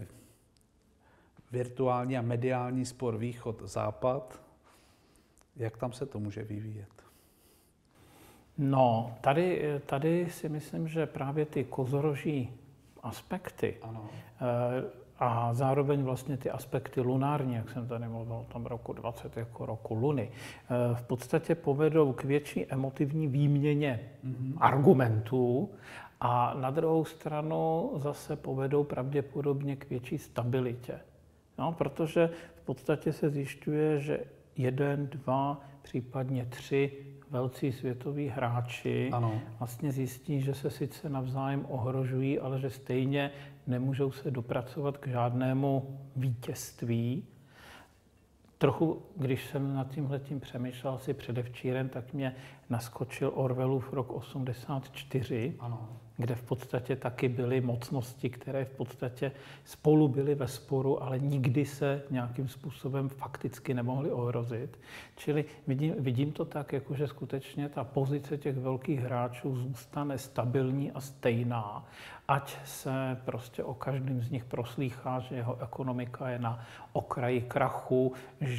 virtuální a mediální spor východ-západ, jak tam se to může vyvíjet? No, tady, tady si myslím, že právě ty kozoroží aspekty ano. a zároveň vlastně ty aspekty lunární, jak jsem tady mluvil o tom roku dvacet jako roku Luny, v podstatě povedou k větší emotivní výměně mm-hmm. argumentů a na druhou stranu zase povedou pravděpodobně k větší stabilitě. No, protože v podstatě se zjišťuje, že jeden, dva, případně tři velcí světoví hráči ano. vlastně zjistí, že se sice navzájem ohrožují, ale že stejně nemůžou se dopracovat k žádnému vítězství. trochu, když jsem nad tímhletím přemýšlel asi předevčírem, tak mě naskočil Orwellův rok osmdesát čtyři, Ano. kde v podstatě taky byly mocnosti, které v podstatě spolu byly ve sporu, ale nikdy se nějakým způsobem fakticky nemohly ohrozit. Čili vidím, vidím to tak, jako že skutečně ta pozice těch velkých hráčů zůstane stabilní a stejná, ať se prostě o každém z nich proslýchá, že jeho ekonomika je na okraji krachu,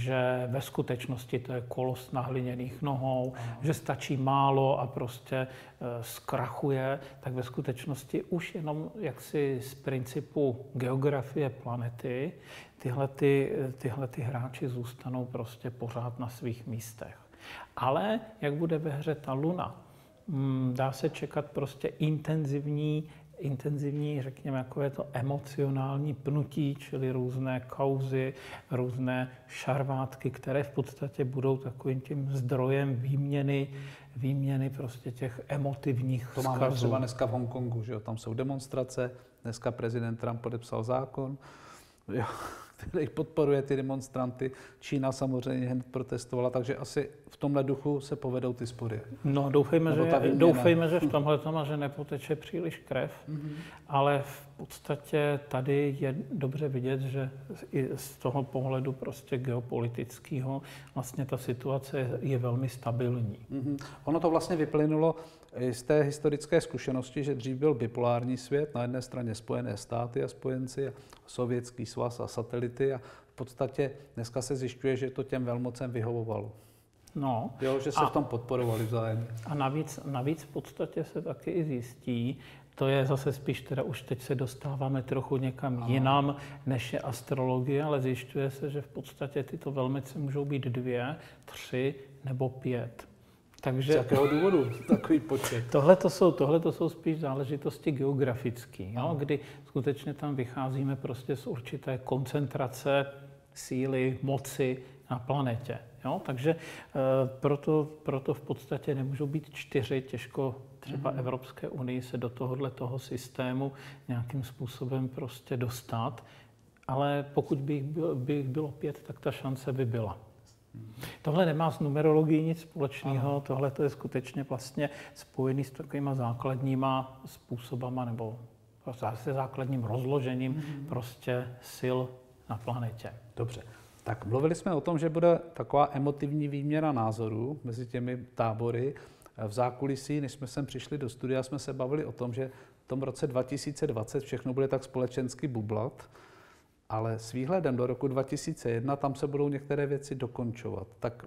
že ve skutečnosti to je kolos na hliněných nohou, Aha. že stačí málo a prostě e, zkrachuje, tak ve skutečnosti už jenom jaksi z principu geografie planety tyhle, ty, tyhle ty hráči zůstanou prostě pořád na svých místech. Ale jak bude ve hře ta Luna, dá se čekat prostě intenzivní intenzivní, řekněme, takové to emocionální pnutí, čili různé kauzy, různé šarvátky, které v podstatě budou takovým tím zdrojem výměny, výměny prostě těch emotivních To vzkazů. máme třeba dneska v Hongkongu, že jo, tam jsou demonstrace, dneska prezident Trump podepsal zákon, jo, který podporuje ty demonstranty. Čína samozřejmě hned protestovala, takže asi v tomhle duchu se povedou ty spory. No, doufejme, že, doufejme že v tomhle tomu, že nepoteče příliš krev, mm-hmm. ale v podstatě tady je dobře vidět, že i z toho pohledu prostě geopolitického vlastně ta situace je velmi stabilní. Mm-hmm. Ono to vlastně vyplynulo z té historické zkušenosti, že dřív byl bipolární svět, na jedné straně Spojené státy a spojenci, a Sovětský svaz a satelity, a v podstatě dneska se zjišťuje, že to těm velmocem vyhovovalo. No, jo, že se a, v tom podporovali vzájemně. A navíc, navíc v podstatě se taky i zjistí, to je zase spíš, teda už teď se dostáváme trochu někam Aha. jinam, než je astrologie, ale zjišťuje se, že v podstatě tyto velmoci můžou být dvě, tři nebo pět. Takže, z jakého důvodu takový počet? Tohle to jsou, tohle to jsou spíš záležitosti geografické, jo, kdy skutečně tam vycházíme prostě z určité koncentrace síly, moci na planetě. Jo? Takže e, proto, proto v podstatě nemůžou být čtyři, těžko třeba mm. Evropské unii se do tohohle toho systému nějakým způsobem prostě dostat, ale pokud by jich bylo, by jich bylo pět, tak ta šance by byla. Tohle nemá s numerologií nic společného, tohle to je skutečně vlastně spojený s takovýma základníma způsobama nebo se základním rozložením mm-hmm. prostě sil na planetě. Dobře. Tak mluvili jsme o tom, že bude taková emotivní výměna názorů mezi těmi tábory. V zákulisí, než jsme sem přišli do studia, jsme se bavili o tom, že v tom roce dva tisíce dvacet všechno bude tak společensky bublat, ale s výhledem do roku dva tisíce jedna tam se budou některé věci dokončovat. Tak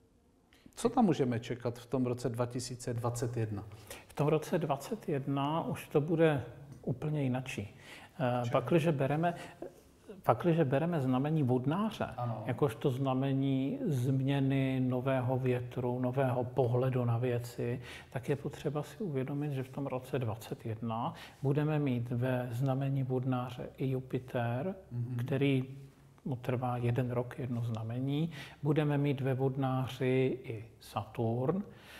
co tam můžeme čekat v tom roce dva tisíce dvacet jedna? V tom roce dvacet jedna už to bude úplně jinačí. Pakliže bereme, pakliže bereme znamení vodnáře, ano. jakožto znamení změny, nového větru, nového pohledu na věci, tak je potřeba si uvědomit, že v tom roce dvacet jedna budeme mít ve znamení vodnáře i Jupiter, mm-hmm. který mu trvá jeden rok, jedno znamení. Budeme mít ve vodnáři i Saturn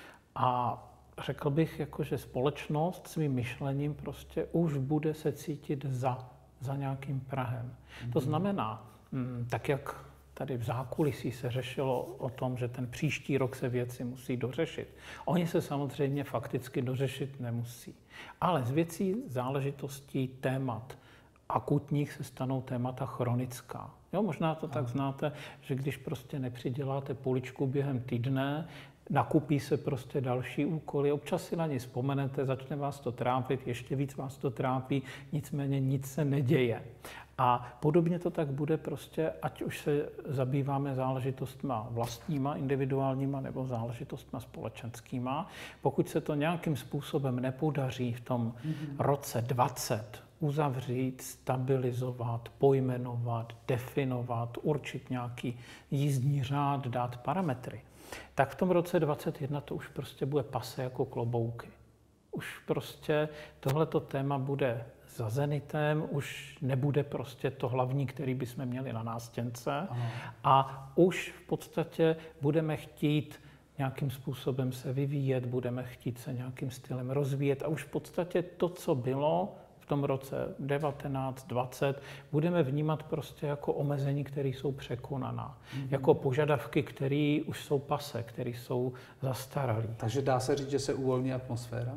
a řekl bych, jako, že společnost svým myšlením prostě už bude se cítit za, za nějakým prahem. Mm-hmm. To znamená, tak jak tady v zákulisí se řešilo o tom, že ten příští rok se věci musí dořešit. Oni se samozřejmě fakticky dořešit nemusí. Ale z věcí, záležitostí, témat akutních se stanou témata chronická. Jo, možná to tak znáte, že když prostě nepřiděláte poličku během týdne, nakupí se prostě další úkoly, občas si na ně vzpomenete, začne vás to trápit, ještě víc vás to trápí, nicméně nic se neděje. A podobně to tak bude prostě, ať už se zabýváme záležitostma vlastníma, individuálníma nebo záležitostma společenskýma. Pokud se to nějakým způsobem nepodaří v tom mm-hmm. roce dvacet uzavřít, stabilizovat, pojmenovat, definovat, určit nějaký jízdní řád, dát parametry, tak v tom roce dvacet jedna to už prostě bude pase jako klobouky. Už prostě tohleto téma bude za zenitem, už nebude prostě to hlavní, který bychom měli na nástěnce. Aha. A už v podstatě budeme chtít nějakým způsobem se vyvíjet, budeme chtít se nějakým stylem rozvíjet a už v podstatě to, co bylo, v tom roce devatenáct, dvacet budeme vnímat prostě jako omezení, které jsou překonaná. Mm-hmm. Jako požadavky, které už jsou pase, které jsou zastaralé. Takže dá se říct, že se uvolní atmosféra?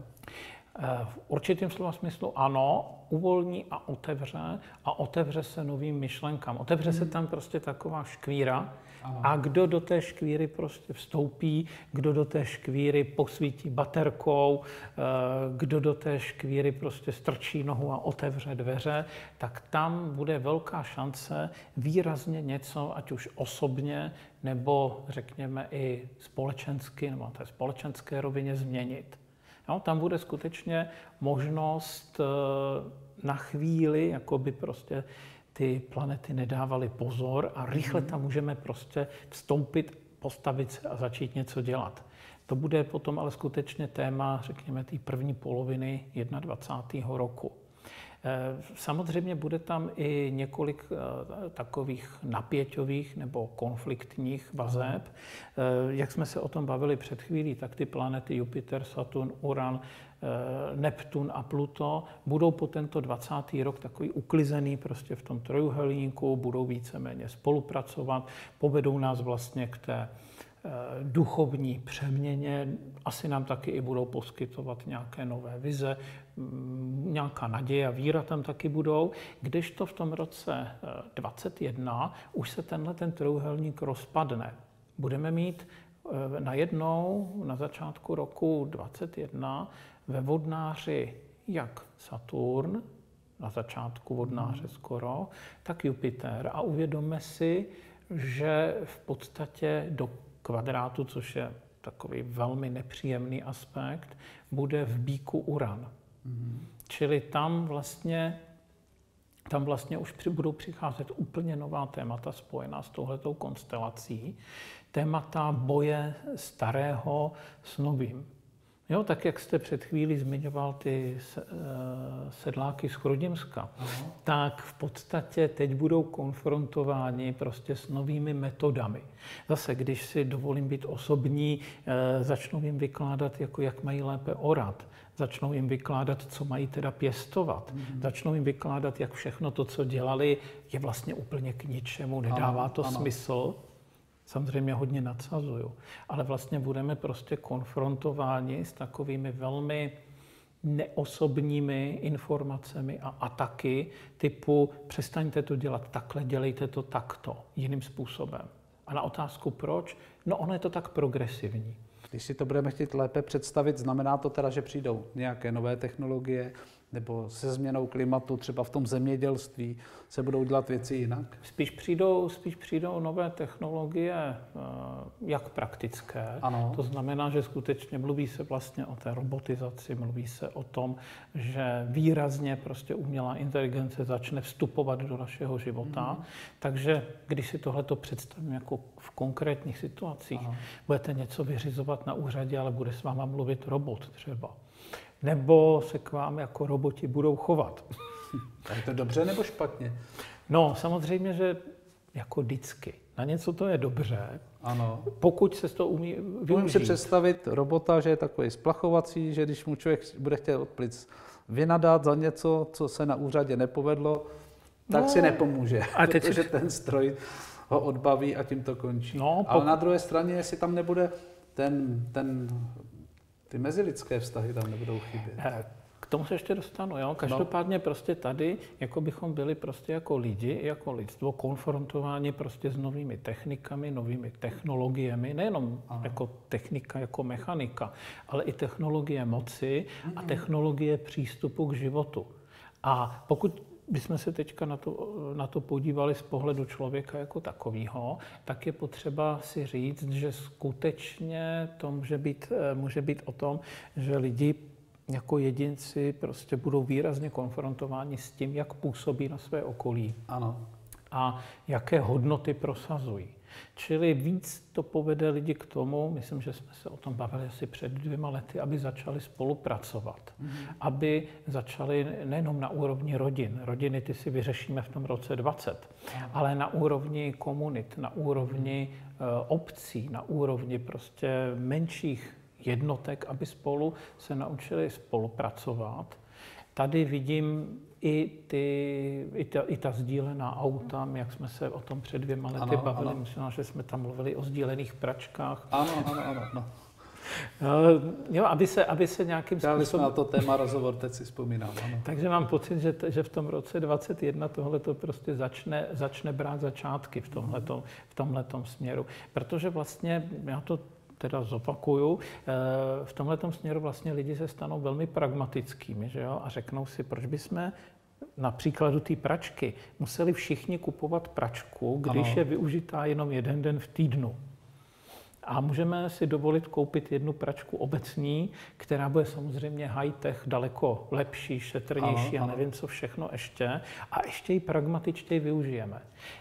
V určitém slova smyslu ano, uvolní a otevře a otevře se novým myšlenkám. Otevře mm. se tam prostě taková škvíra. Aha. A kdo do té škvíry prostě vstoupí, kdo do té škvíry posvítí baterkou, kdo do té škvíry prostě strčí nohu a otevře dveře, tak tam bude velká šance výrazně něco, ať už osobně, nebo řekněme i společensky, nebo na té společenské rovině změnit. No, tam bude skutečně možnost na chvíli, jako by prostě ty planety nedávaly pozor a rychle tam můžeme prostě vstoupit, postavit se a začít něco dělat. To bude potom ale skutečně téma, řekněme, té první poloviny dvacátého prvního roku. Samozřejmě bude tam i několik takových napěťových nebo konfliktních vazeb. Jak jsme se o tom bavili před chvílí, tak ty planety Jupiter, Saturn, Uran, Neptun a Pluto budou po tento dvacátý rok takový uklizený prostě v tom trojúhelníku, budou víceméně spolupracovat, povedou nás vlastně k té duchovní přeměně, asi nám taky i budou poskytovat nějaké nové vize, nějaká naděje a víra tam taky budou, kdežto v tom roce dvacet jedna už se tenhle ten trojúhelník rozpadne. Budeme mít najednou na začátku roku dvacet jedna ve vodnáři jak Saturn, na začátku vodnáře skoro, tak Jupiter a uvědomme si, že v podstatě do kvadrátu, což je takový velmi nepříjemný aspekt, bude v bíku Uran. Mm-hmm. Čili tam vlastně, tam vlastně už při, budou přicházet úplně nová témata spojená s touhletou konstelací. Témata boje starého s novým. Jo, tak jak jste před chvílí zmiňoval ty sedláky z Chrudimska, uh-huh. tak v podstatě teď budou konfrontováni prostě s novými metodami. Zase, když si dovolím být osobní, začnou jim vykládat, jako jak mají lépe orat, začnou jim vykládat, co mají teda pěstovat, uh-huh. začnou jim vykládat, jak všechno to, co dělali, je vlastně úplně k ničemu, nedává ano, to ano. smysl. Samozřejmě hodně nadsazuju, ale vlastně budeme prostě konfrontováni s takovými velmi neosobními informacemi a ataky typu přestaňte to dělat takhle, dělejte to takto, jiným způsobem. A na otázku proč? No ono je to tak progresivní. Když si to budeme chtít lépe představit, znamená to teda, že přijdou nějaké nové technologie, nebo se změnou klimatu, třeba v tom zemědělství, se budou dělat věci jinak? Spíš přijdou, spíš přijdou nové technologie, jak praktické. Ano. To znamená, že skutečně mluví se vlastně o té robotizaci, mluví se o tom, že výrazně prostě umělá inteligence začne vstupovat do našeho života. Mm. Takže když si tohleto představím jako v konkrétních situacích, ano. budete něco vyřizovat na úřadě, ale bude s váma mluvit robot třeba. Nebo se k vám jako roboti budou chovat. A je to dobře nebo špatně? No, samozřejmě, že jako vždycky. Na něco to je dobře, ano. pokud se to umí využít. Můžu si představit robota, že je takový splachovací, že když mu člověk bude chtět od plic vynadat za něco, co se na úřadě nepovedlo, tak no, si nepomůže, a teď protože si... ten stroj ho odbaví a tím to končí. No, pokud... Ale na druhé straně, jestli tam nebude ten... ten ty mezilidské vztahy tam nebudou chybět. K tomu se ještě dostanu, jo. Každopádně no. prostě tady, jako bychom byli prostě jako lidi, jako lidstvo, konfrontováni prostě s novými technikami, novými technologiemi, nejenom Aha. jako technika, jako mechanika, ale i technologie moci mm-hmm. a technologie přístupu k životu. A pokud bychom se teďka na to, na to podívali z pohledu člověka jako takového, tak je potřeba si říct, že skutečně to může být, může být o tom, že lidi jako jedinci prostě budou výrazně konfrontováni s tím, jak působí na své okolí. Ano. A jaké hodnoty prosazují. Čili víc to povede lidi k tomu, myslím, že jsme se o tom bavili asi před dvěma lety, aby začali spolupracovat. Mm-hmm. Aby začali nejenom na úrovni rodin. Rodiny ty si vyřešíme v tom roce dvacet, mm-hmm. ale na úrovni komunit, na úrovni mm-hmm. obcí, na úrovni prostě menších jednotek, aby spolu se naučili spolupracovat. tady vidím i, ty, i, ta, i ta sdílená auta, jak jsme se o tom před dvěma lety ano, bavili, ano. Myslím, že jsme tam mluvili o sdílených pračkách. Ano, ano, ano. ano. Uh, jo, aby se, aby se nějakým způsobem... Dali jsme na to téma rozhovor, teď si vzpomínám. Ano. Takže mám pocit, že, t, že v tom roce dvacet jedna tohle to prostě začne, začne brát začátky v tomhletom, v tomhletom směru. Protože vlastně, já to teda zopakuju, v tomhletom směru vlastně lidi se stanou velmi pragmatickými, že jo? A řeknou si, proč bychom na příkladu té pračky museli všichni kupovat pračku, když ano. je využitá jenom jeden den v týdnu. A můžeme si dovolit koupit jednu pračku obecní, která bude samozřejmě high-tech, daleko lepší, šetrnější ano, a nevím, co všechno ještě. A ještě ji pragmatičtěji využijeme.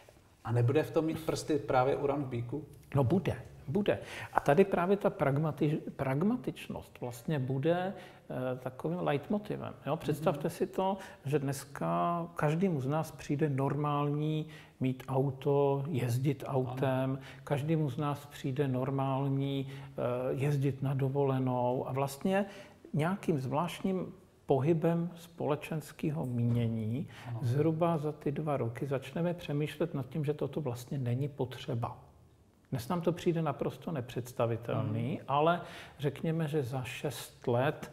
A nebude v tom mít prsty právě uran v bíku? No bude, bude. A tady právě ta pragmati- pragmatičnost vlastně bude e, takovým leitmotivem. Jo? Představte mm-hmm. si to, že dneska každému z nás přijde normální mít auto, jezdit autem, ano. každému z nás přijde normální e, jezdit na dovolenou a vlastně nějakým zvláštním pohybem společenského mínění ano. zhruba za ty dva roky začneme přemýšlet nad tím, že toto vlastně není potřeba. Dnes nám to přijde naprosto nepředstavitelný, mm. ale řekněme, že za šest let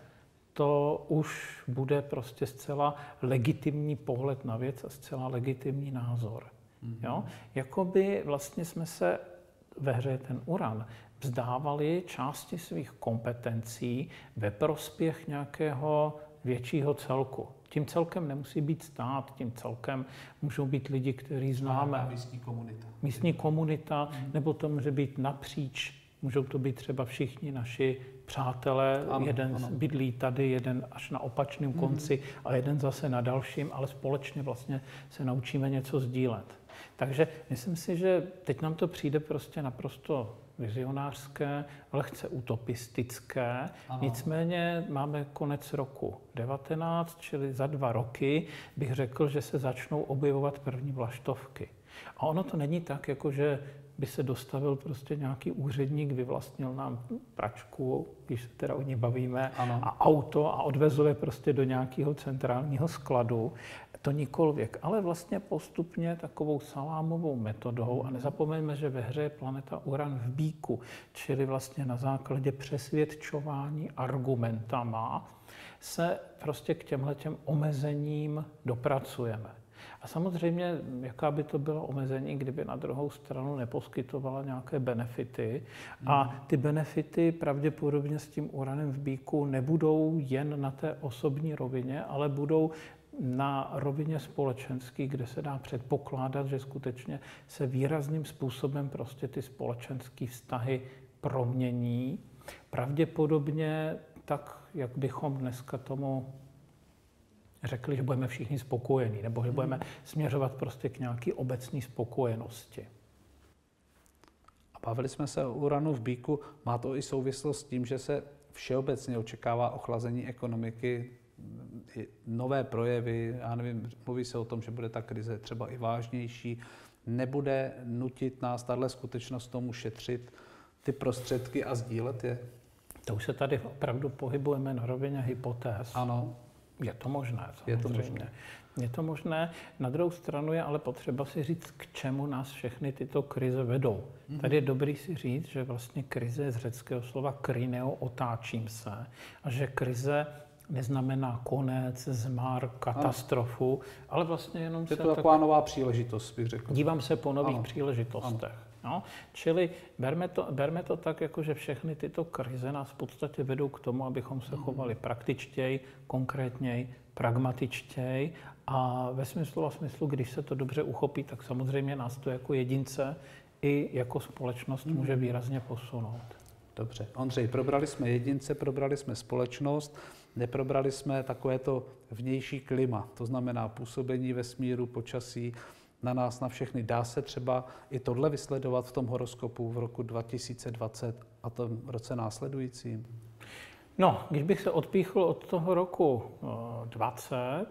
to už bude prostě zcela legitimní pohled na věc a zcela legitimní názor. Mm. Jo? Jakoby vlastně jsme se ve hře ten uran vzdávali části svých kompetencí ve prospěch nějakého většího celku. Tím celkem nemusí být stát, tím celkem můžou být lidi, kteří známe. A místní komunita. Místní komunita, mm. nebo to může být napříč. Můžou to být třeba všichni naši přátelé. Ano, jeden ano. bydlí tady, jeden až na opačném mm. konci a jeden zase na dalším, ale společně vlastně se naučíme něco sdílet. Takže myslím si, že teď nám to přijde prostě naprosto vizionářské, lehce utopistické. Ano. Nicméně máme konec roku devatenáct, čili za dva roky bych řekl, že se začnou objevovat první vlaštovky. A ono to není tak, jako že by se dostavil prostě nějaký úředník, vyvlastnil nám pračku, když se teda o ní bavíme, ano. a auto a odvezl je prostě do nějakého centrálního skladu. To nikolivěk, ale vlastně postupně takovou salámovou metodou a nezapomeňme, že ve hře je planeta Uran v bíku, čili vlastně na základě přesvědčování argumentama se prostě k těmhletěm omezením dopracujeme. A samozřejmě, jaká by to bylo omezení, kdyby na druhou stranu neposkytovala nějaké benefity. A ty benefity pravděpodobně s tím uranem v bíku nebudou jen na té osobní rovině, ale budou na rovině společenské, kde se dá předpokládat, že skutečně se výrazným způsobem prostě ty společenské vztahy promění. Pravděpodobně tak, jak bychom dneska tomu řekli, že budeme všichni spokojení, nebo že budeme směřovat prostě k nějaké obecné spokojenosti. A bavili jsme se o uranu v bíku. Má to i souvislost s tím, že se všeobecně očekává ochlazení ekonomiky, nové projevy, já nevím, mluví se o tom, že bude ta krize třeba i vážnější, nebude nutit nás tahle skutečnost tomu šetřit ty prostředky a sdílet je? To už se tady opravdu pohybujeme na rovině hypotéz. Ano. Je to možné, samozřejmě. Je to možné. Je to možné. Na druhou stranu je ale potřeba si říct, k čemu nás všechny tyto krize vedou. Mm-hmm. Tady je dobrý si říct, že vlastně krize z řeckého slova krineo, otáčím se, a že krize neznamená konec, zmar, katastrofu, ano. ale vlastně jenom je se... Je to taková tak... nová příležitost, bych řekl. Dívám se po nových ano. příležitostech. Ano. No, čili berme to, berme to tak, jako že všechny tyto krize nás v podstatě vedou k tomu, abychom se chovali praktičtěji, konkrétněji, pragmatičtěji a ve smyslu a smyslu, když se to dobře uchopí, tak samozřejmě nás to jako jedince i jako společnost mm. může výrazně posunout. Dobře. Ondřej, probrali jsme jedince, probrali jsme společnost, neprobrali jsme takovéto vnější klima, to znamená působení vesmíru, počasí, na nás, na všechny. Dá se třeba i tohle vysledovat v tom horoskopu v roku dva tisíce dvacet a tom roce následujícím? No, když bych se odpíchl od toho roku dvacet,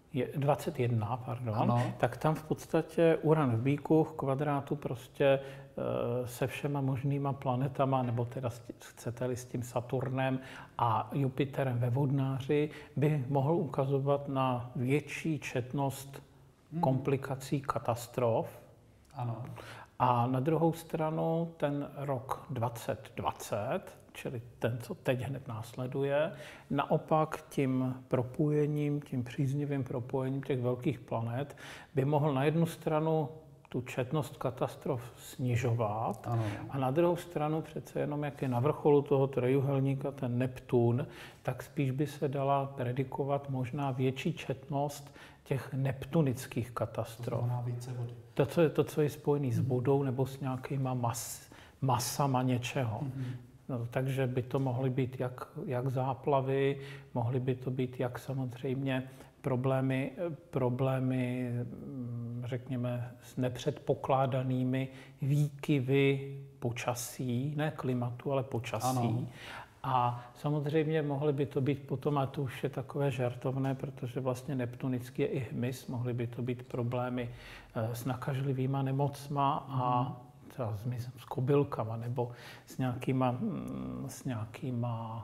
je dvacet jedna, pardon, ano. tak tam v podstatě Uran v Býku v kvadrátu prostě se všema možnýma planetama, nebo teda chcete-li s tím Saturnem a Jupiterem ve vodnáři, by mohl ukazovat na větší četnost hmm. komplikací, katastrof. Ano. A na druhou stranu ten rok dvacet dvacet, čili ten, co teď hned následuje, naopak tím propojením, tím příznivým propojením těch velkých planet by mohl na jednu stranu tu četnost katastrof snižovat ano. a na druhou stranu přece jenom, jak je na vrcholu toho trojuhelníka ten Neptun, tak spíš by se dala predikovat možná větší četnost těch neptunických katastrof. To znamená více vody. To, co je, to, co je spojené s vodou nebo s nějakýma mas, masama něčeho. Mm-hmm. No, takže by to mohly být jak, jak záplavy, mohly by to být jak samozřejmě problémy, problémy, řekněme, s nepředpokládanými výkyvy počasí, ne klimatu, ale počasí. Ano. A samozřejmě mohly by to být potom, a to už je takové žartovné, protože vlastně neptunický je i hmyz, mohly by to být problémy s nakažlivýma nemocma a třeba s, s kobylkama nebo s nějakýma, s nějakýma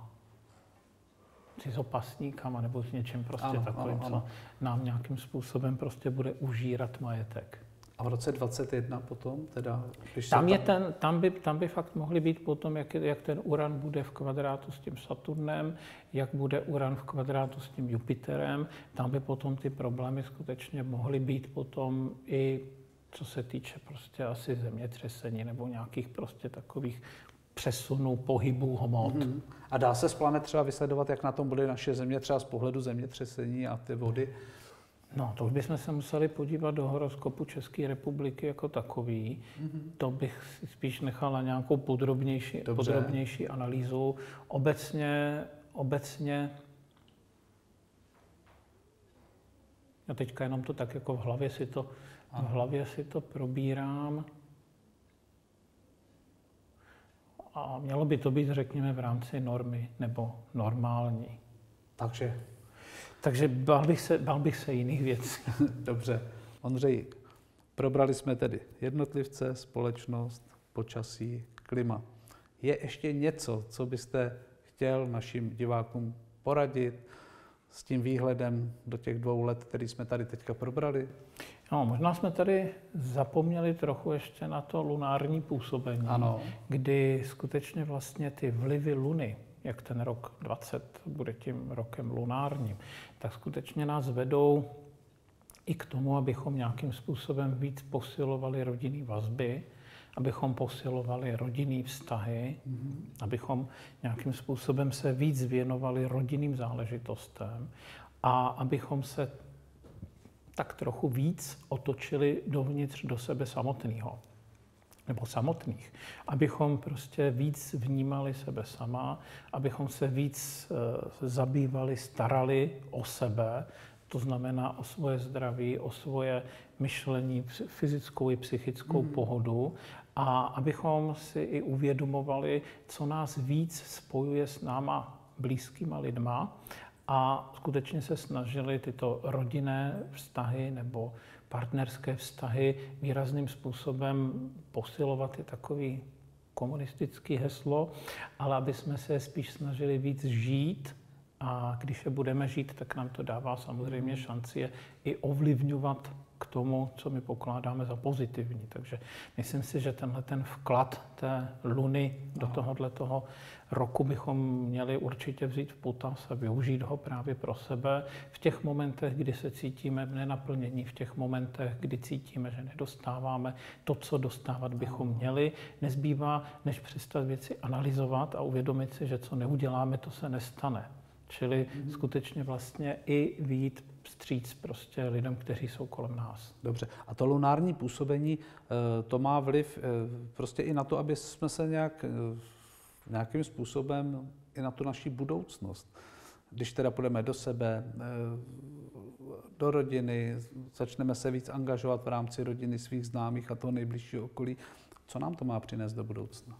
cizopasníkama nebo s něčím prostě ano, takovým, ano, ano. co nám nějakým způsobem prostě bude užírat majetek. A v roce dvacet jedna potom teda? Když tam, tam... Je ten, tam, by, tam by fakt mohly být potom, jak, jak ten Uran bude v kvadrátu s tím Saturnem, jak bude Uran v kvadrátu s tím Jupiterem, tam by potom ty problémy skutečně mohly být potom i co se týče prostě asi zemětřesení nebo nějakých prostě takových přesunů, pohybů hmot. Mm-hmm. A dá se z planet třeba vysledovat, jak na tom bude naše Země třeba z pohledu zemětřesení a ty vody? No, to už bychom se museli podívat do horoskopu České republiky jako takový. Mm-hmm. To bych si spíš nechal na nějakou podrobnější, podrobnější analýzu. Obecně, obecně, já teďka jenom to tak jako v hlavě si to, v hlavě si to probírám. A mělo by to být, řekněme, v rámci normy nebo normální. Takže? Takže bál bych se, bál bych se jiných věcí. Dobře. Ondřej, probrali jsme tedy jednotlivce, společnost, počasí, klima. Je ještě něco, co byste chtěl našim divákům poradit s tím výhledem do těch dvou let, který jsme tady teďka probrali? No, možná jsme tady zapomněli trochu ještě na to lunární působení, ano. Kdy skutečně vlastně ty vlivy Luny, jak ten rok dvacet bude tím rokem lunárním, tak skutečně nás vedou i k tomu, abychom nějakým způsobem víc posilovali rodinné vazby, abychom posilovali rodinné vztahy, mm-hmm. abychom nějakým způsobem se víc věnovali rodinným záležitostem a abychom se tak trochu víc otočili dovnitř do sebe samotného, nebo samotných. Abychom prostě víc vnímali sebe sama, abychom se víc e, zabývali, starali o sebe, to znamená o svoje zdraví, o svoje myšlení, fyzickou i psychickou mm. pohodu a abychom si i uvědomovali, co nás víc spojuje s náma blízkýma lidma, a skutečně se snažili tyto rodinné vztahy nebo partnerské vztahy výrazným způsobem posilovat, je takový komunistický heslo, ale aby jsme se spíš snažili víc žít a když je budeme žít, tak nám to dává samozřejmě šanci je i ovlivňovat k tomu, co my pokládáme za pozitivní. Takže myslím si, že tenhle ten vklad té luny do tohohle toho roku bychom měli určitě vzít v potaz a využít ho právě pro sebe v těch momentech, kdy se cítíme v nenaplnění, v těch momentech, kdy cítíme, že nedostáváme to, co dostávat bychom měli. Nezbývá, než přestat věci analyzovat a uvědomit si, že co neuděláme, to se nestane. Čili mm-hmm. skutečně vlastně i vyjít vstříc prostě lidem, kteří jsou kolem nás. Dobře. A to lunární působení, to má vliv prostě i na to, aby jsme se nějak, nějakým způsobem i na tu naši budoucnost. Když teda půjdeme do sebe, do rodiny, začneme se víc angažovat v rámci rodiny svých známých a toho nejbližšího okolí, co nám to má přinést do budoucna?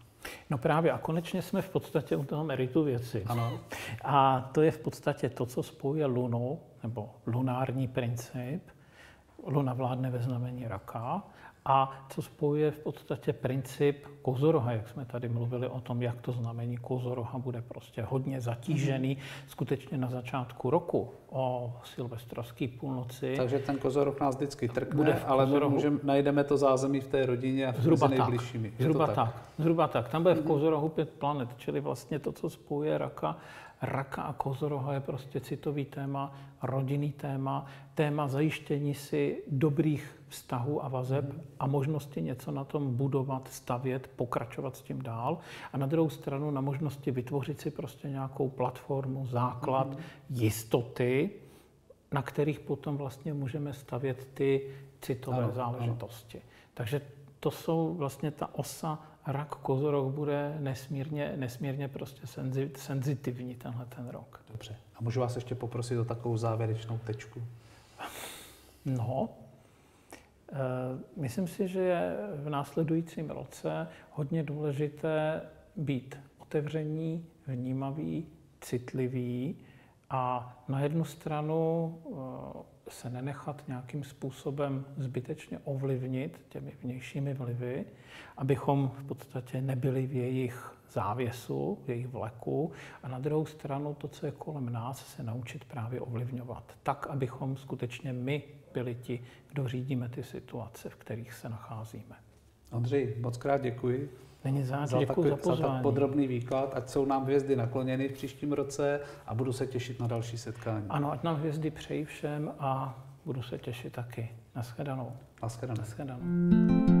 No právě a konečně jsme v podstatě u toho meritu věci. Ano. A to je v podstatě to, co spojuje Lunu, nebo lunární princip. Luna vládne ve znamení Raka. A co spojuje v podstatě princip kozoroha, jak jsme tady mluvili o tom, jak to znamení kozoroha bude prostě hodně zatížený mm. skutečně na začátku roku o silvestrovské půlnoci. Takže ten kozoroh nás vždycky trkne, ale my můžeme, najdeme to zázemí v té rodině a zhruba mezi nejbližšími. Tak, zhruba tak? tak. Zhruba tak. Tam bude v mm. kozorohu pět planet, čili vlastně to, co spojuje Raka, Raka a kozoroha je prostě citový téma, rodinný téma, téma zajištění si dobrých vztahů a vazeb mm. a možnosti něco na tom budovat, stavět, pokračovat s tím dál. A na druhou stranu na možnosti vytvořit si prostě nějakou platformu, základ, mm. jistoty, na kterých potom vlastně můžeme stavět ty citové ano, záležitosti. Ano. Takže to jsou vlastně ta osa Rak kozoroh bude nesmírně, nesmírně prostě senzitivní tenhle ten rok. Dobře. A můžu vás ještě poprosit o takovou závěrečnou tečku? No, e, myslím si, že je v následujícím roce hodně důležité být otevření, vnímavý, citlivý a na jednu stranu e, se nenechat nějakým způsobem zbytečně ovlivnit těmi vnějšími vlivy, abychom v podstatě nebyli v jejich závěsu, v jejich vleku a na druhou stranu to, co je kolem nás, se naučit právě ovlivňovat. Tak, abychom skutečně my byli ti, kdo řídíme ty situace, v kterých se nacházíme. Ondřej, moc krát děkuji. Není záč, za, děkuji takový, za pozvání. za tak podrobný výklad, ať jsou nám hvězdy nakloněny v příštím roce a budu se těšit na další setkání. Ano, ať nám hvězdy přeji všem a budu se těšit taky. Naschledanou. Naschledanou. Naschledanou.